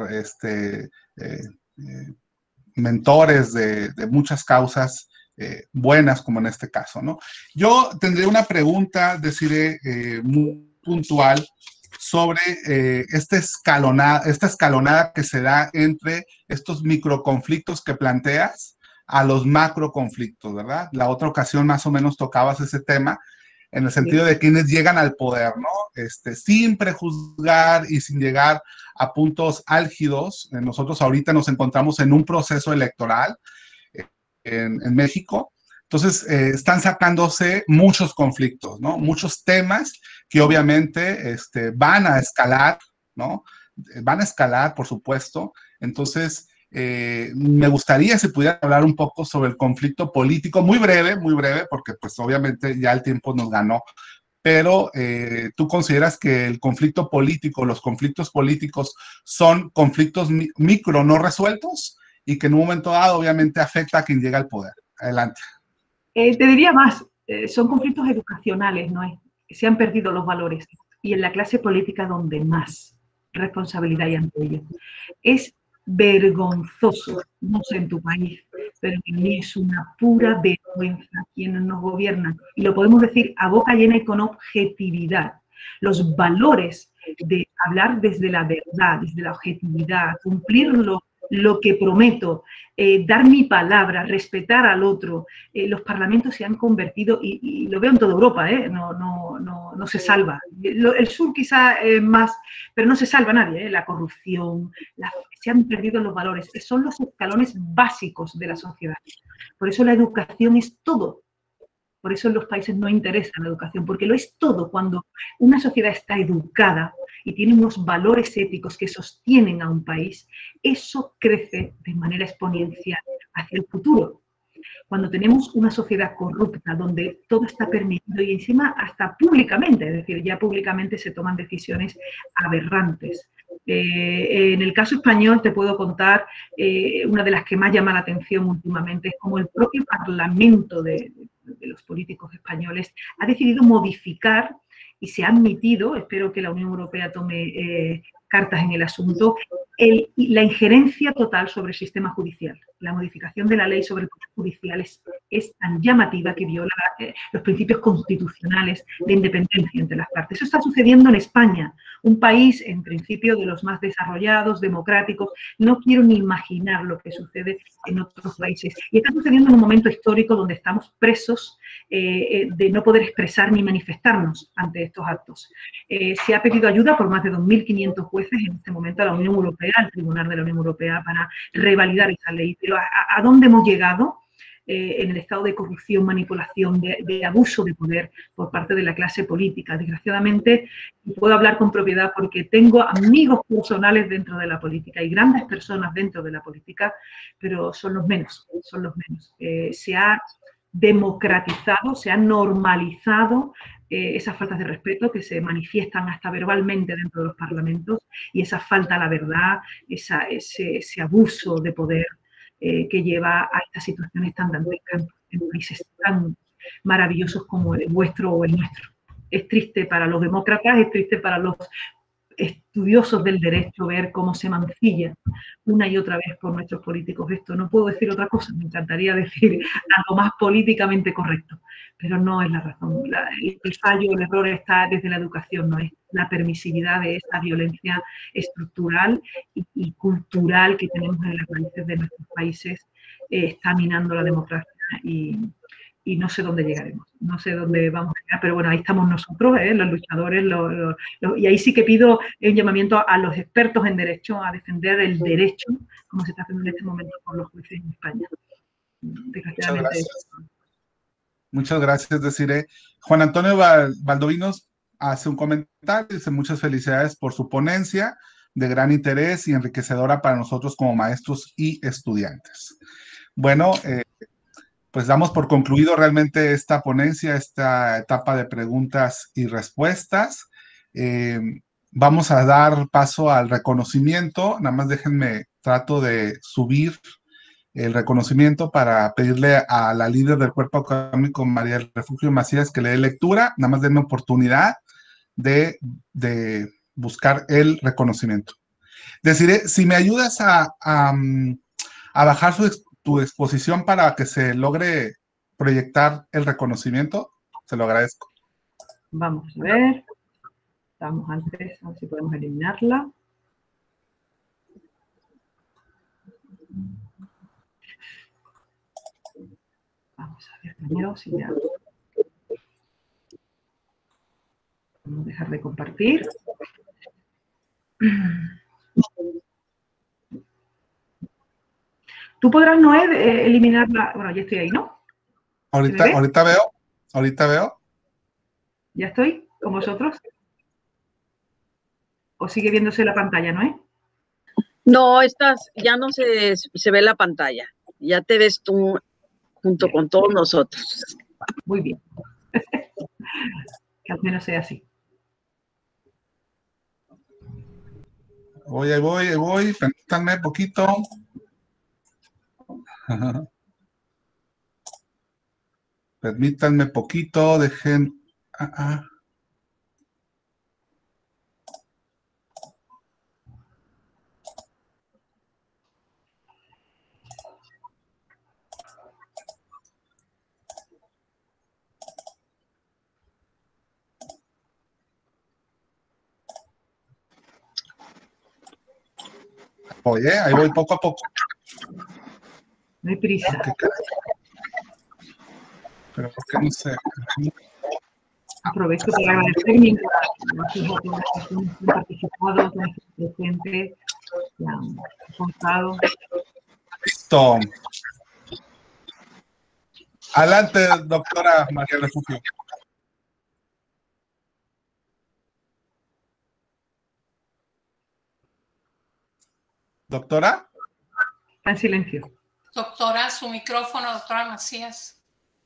mentores de muchas causas buenas, como en este caso, ¿no? Yo tendré una pregunta, deciré, muy puntual sobre esta escalonada que se da entre estos microconflictos que planteas a los macroconflictos, ¿verdad? La otra ocasión más o menos tocabas ese tema en el sentido de quienes llegan al poder, ¿no? Sin prejuzgar y sin llegar a puntos álgidos. Nosotros ahorita nos encontramos en un proceso electoral en México. Entonces, están sacándose muchos conflictos, ¿no? Muchos temas que obviamente van a escalar, ¿no? Van a escalar, por supuesto. Entonces, me gustaría si pudiera hablar un poco sobre el conflicto político, muy breve, porque pues obviamente ya el tiempo nos ganó, pero ¿tú consideras que el conflicto político, los conflictos políticos son conflictos micro no resueltos y que en un momento dado obviamente afecta a quien llega al poder? Adelante.
Te diría más, son conflictos educacionales, ¿no? Se han perdido los valores y en la clase política donde más responsabilidad hay ante ellos. Es vergonzoso, no sé en tu país, pero en mí es una pura vergüenza quienes nos gobiernan. Y lo podemos decir a boca llena y con objetividad. Los valores de hablar desde la verdad, desde la objetividad, cumplir lo que prometo, dar mi palabra, respetar al otro. Los parlamentos se han convertido, y lo veo en toda Europa, no se salva. El sur quizá más, pero no se salva nadie, la corrupción, se han perdido los valores. Son los escalones básicos de la sociedad. Por eso la educación es todo. Por eso en los países no interesa la educación, porque lo es todo. Cuando una sociedad está educada y tiene unos valores éticos que sostienen a un país, eso crece de manera exponencial hacia el futuro. Cuando tenemos una sociedad corrupta, donde todo está permitido y encima hasta públicamente, es decir, ya públicamente se toman decisiones aberrantes. En el caso español te puedo contar, una de las que más llama la atención últimamente es como el propio Parlamento de los políticos españoles ha decidido modificar y se ha admitido, espero que la Unión Europea tome cartas en el asunto, la injerencia total sobre el sistema judicial. La modificación de la ley sobre el poder judicial es tan llamativa que viola los principios constitucionales de independencia entre las partes. Eso está sucediendo en España, un país en principio de los más desarrollados, democráticos. No quiero ni imaginar lo que sucede en otros países. Y está sucediendo en un momento histórico donde estamos presos de no poder expresar ni manifestarnos ante estos actos. Se ha pedido ayuda por más de 2.500 jueces en este momento a la Unión Europea, al Tribunal de la Unión Europea, para revalidar esa ley. Pero ¿a dónde hemos llegado? En el estado de corrupción, manipulación, de abuso de poder por parte de la clase política. Desgraciadamente, puedo hablar con propiedad porque tengo amigos personales dentro de la política y grandes personas dentro de la política, pero son los menos, son los menos. Se ha democratizado, se ha normalizado esas faltas de respeto que se manifiestan hasta verbalmente dentro de los parlamentos y esa falta a la verdad, ese abuso de poder que lleva a estas situaciones tan dantescas en países tan maravillosos como el vuestro o el nuestro. Es triste para los demócratas, es triste para los estudiosos del derecho ver cómo se mancilla una y otra vez por nuestros políticos esto. No puedo decir otra cosa, me encantaría decir algo más políticamente correcto, pero no es la razón. El fallo, el error está desde la educación, no es la permisividad de esta violencia estructural y cultural que tenemos en las raíces de nuestros países, está minando la democracia y no sé dónde llegaremos, no sé dónde vamos a llegar, pero bueno, ahí estamos nosotros, los luchadores, y ahí sí que pido un llamamiento a los expertos en derecho a defender el derecho, como se está haciendo en este momento por los jueces en España. Desgraciadamente.
Muchas gracias, Desiree. Juan Antonio Valdovinos hace un comentario, dice muchas felicidades por su ponencia, de gran interés y enriquecedora para nosotros como maestros y estudiantes. Bueno, pues damos por concluido realmente esta ponencia, esta etapa de preguntas y respuestas. Vamos a dar paso al reconocimiento. Nada más déjenme, trato de subir el reconocimiento para pedirle a la líder del cuerpo académico, María del Refugio Macías, que le dé lectura. Nada más denme oportunidad de buscar el reconocimiento. Deciré, si me ayudas a bajar tu exposición para que se logre proyectar el reconocimiento, se lo agradezco.
Vamos a ver. Estamos antes, a ver si podemos eliminarla. Vamos a ver primero si ya... Vamos a dejar de compartir. Tú podrás, Noé, eliminarla. Bueno, ya estoy ahí, ¿no?
Ahorita veo.
¿Ya estoy con vosotros? ¿O sigue viéndose la pantalla, Noé?
No, ya no se ve la pantalla. Ya te ves tú junto con todos nosotros.
Muy bien. Que al menos sea así.
Ahí voy. Permítanme poquito. Permítanme poquito, dejen... Ahí voy poco a poco.
No hay prisa.
Pero ¿por qué no sé?
Aprovecho para agradecer mientras han participado, que han presente, que han contado.
Listo. Adelante, doctora María Refugio. ¿Doctora?
Está en silencio.
Doctora, su micrófono, doctora Macías.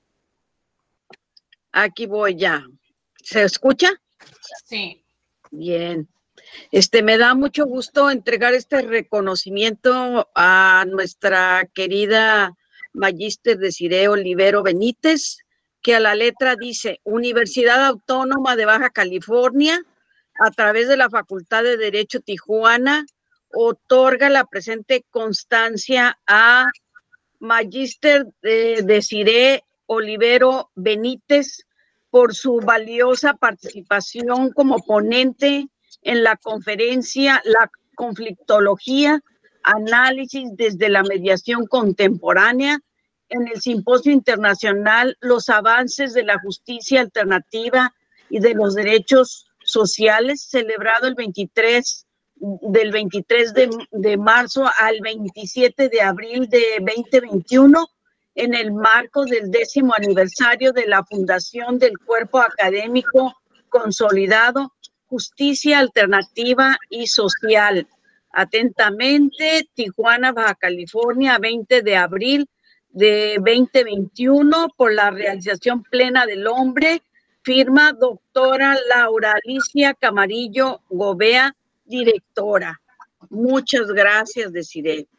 Aquí voy ya. ¿Se escucha?
Sí.
Bien. Me da mucho gusto entregar este reconocimiento a nuestra querida Magíster Desiree Olivero Benítez, que a la letra dice Universidad Autónoma de Baja California, a través de la Facultad de Derecho Tijuana, otorga la presente constancia a Magíster Desiree Olivero Benítez por su valiosa participación como ponente en la conferencia La conflictología, análisis desde la mediación contemporánea, en el Simposio Internacional Los avances de la justicia alternativa y de los derechos sociales, celebrado del 23 de marzo al 27 de abril de 2021, en el marco del 10º aniversario de la fundación del Cuerpo Académico Consolidado, Justicia Alternativa y Social. Atentamente, Tijuana, Baja California, 20 de abril de 2021, por la realización plena del hombre, firma doctora Laura Alicia Camarillo Gobea, directora. Muchas gracias, Desiree.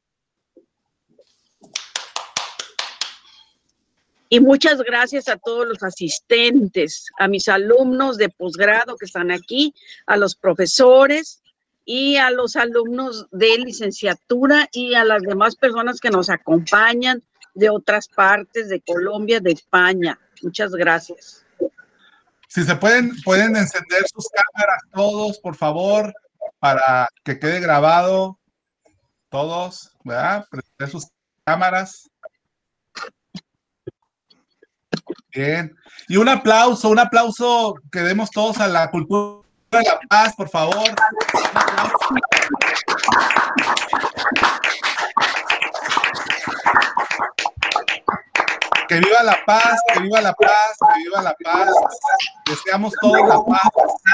Y muchas gracias a todos los asistentes, a mis alumnos de posgrado que están aquí, a los profesores y a los alumnos de licenciatura y a las demás personas que nos acompañan de otras partes de Colombia, de España. Muchas gracias.
Si se pueden encender sus cámaras todos, por favor, para que quede grabado todos, ¿verdad? Prender sus cámaras. Bien. Y un aplauso que demos todos a la cultura de la paz, por favor. Que viva la paz, que viva la paz, que viva la paz. Deseamos todos la paz.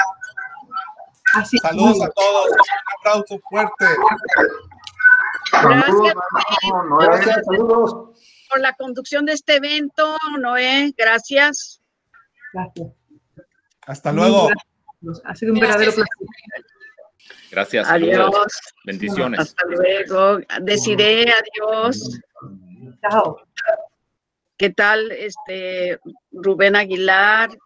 Saludos a todos. Un aplauso fuerte.
Gracias.
Saludos.
por la conducción de este evento, Noé. Gracias.
Gracias.
Hasta luego.
Ha sido un verdadero placer.
Gracias.
Adiós.
Saludos. Bendiciones.
Hasta luego. Desiree, adiós.
Chao.
¿Qué tal, Rubén Aguilar?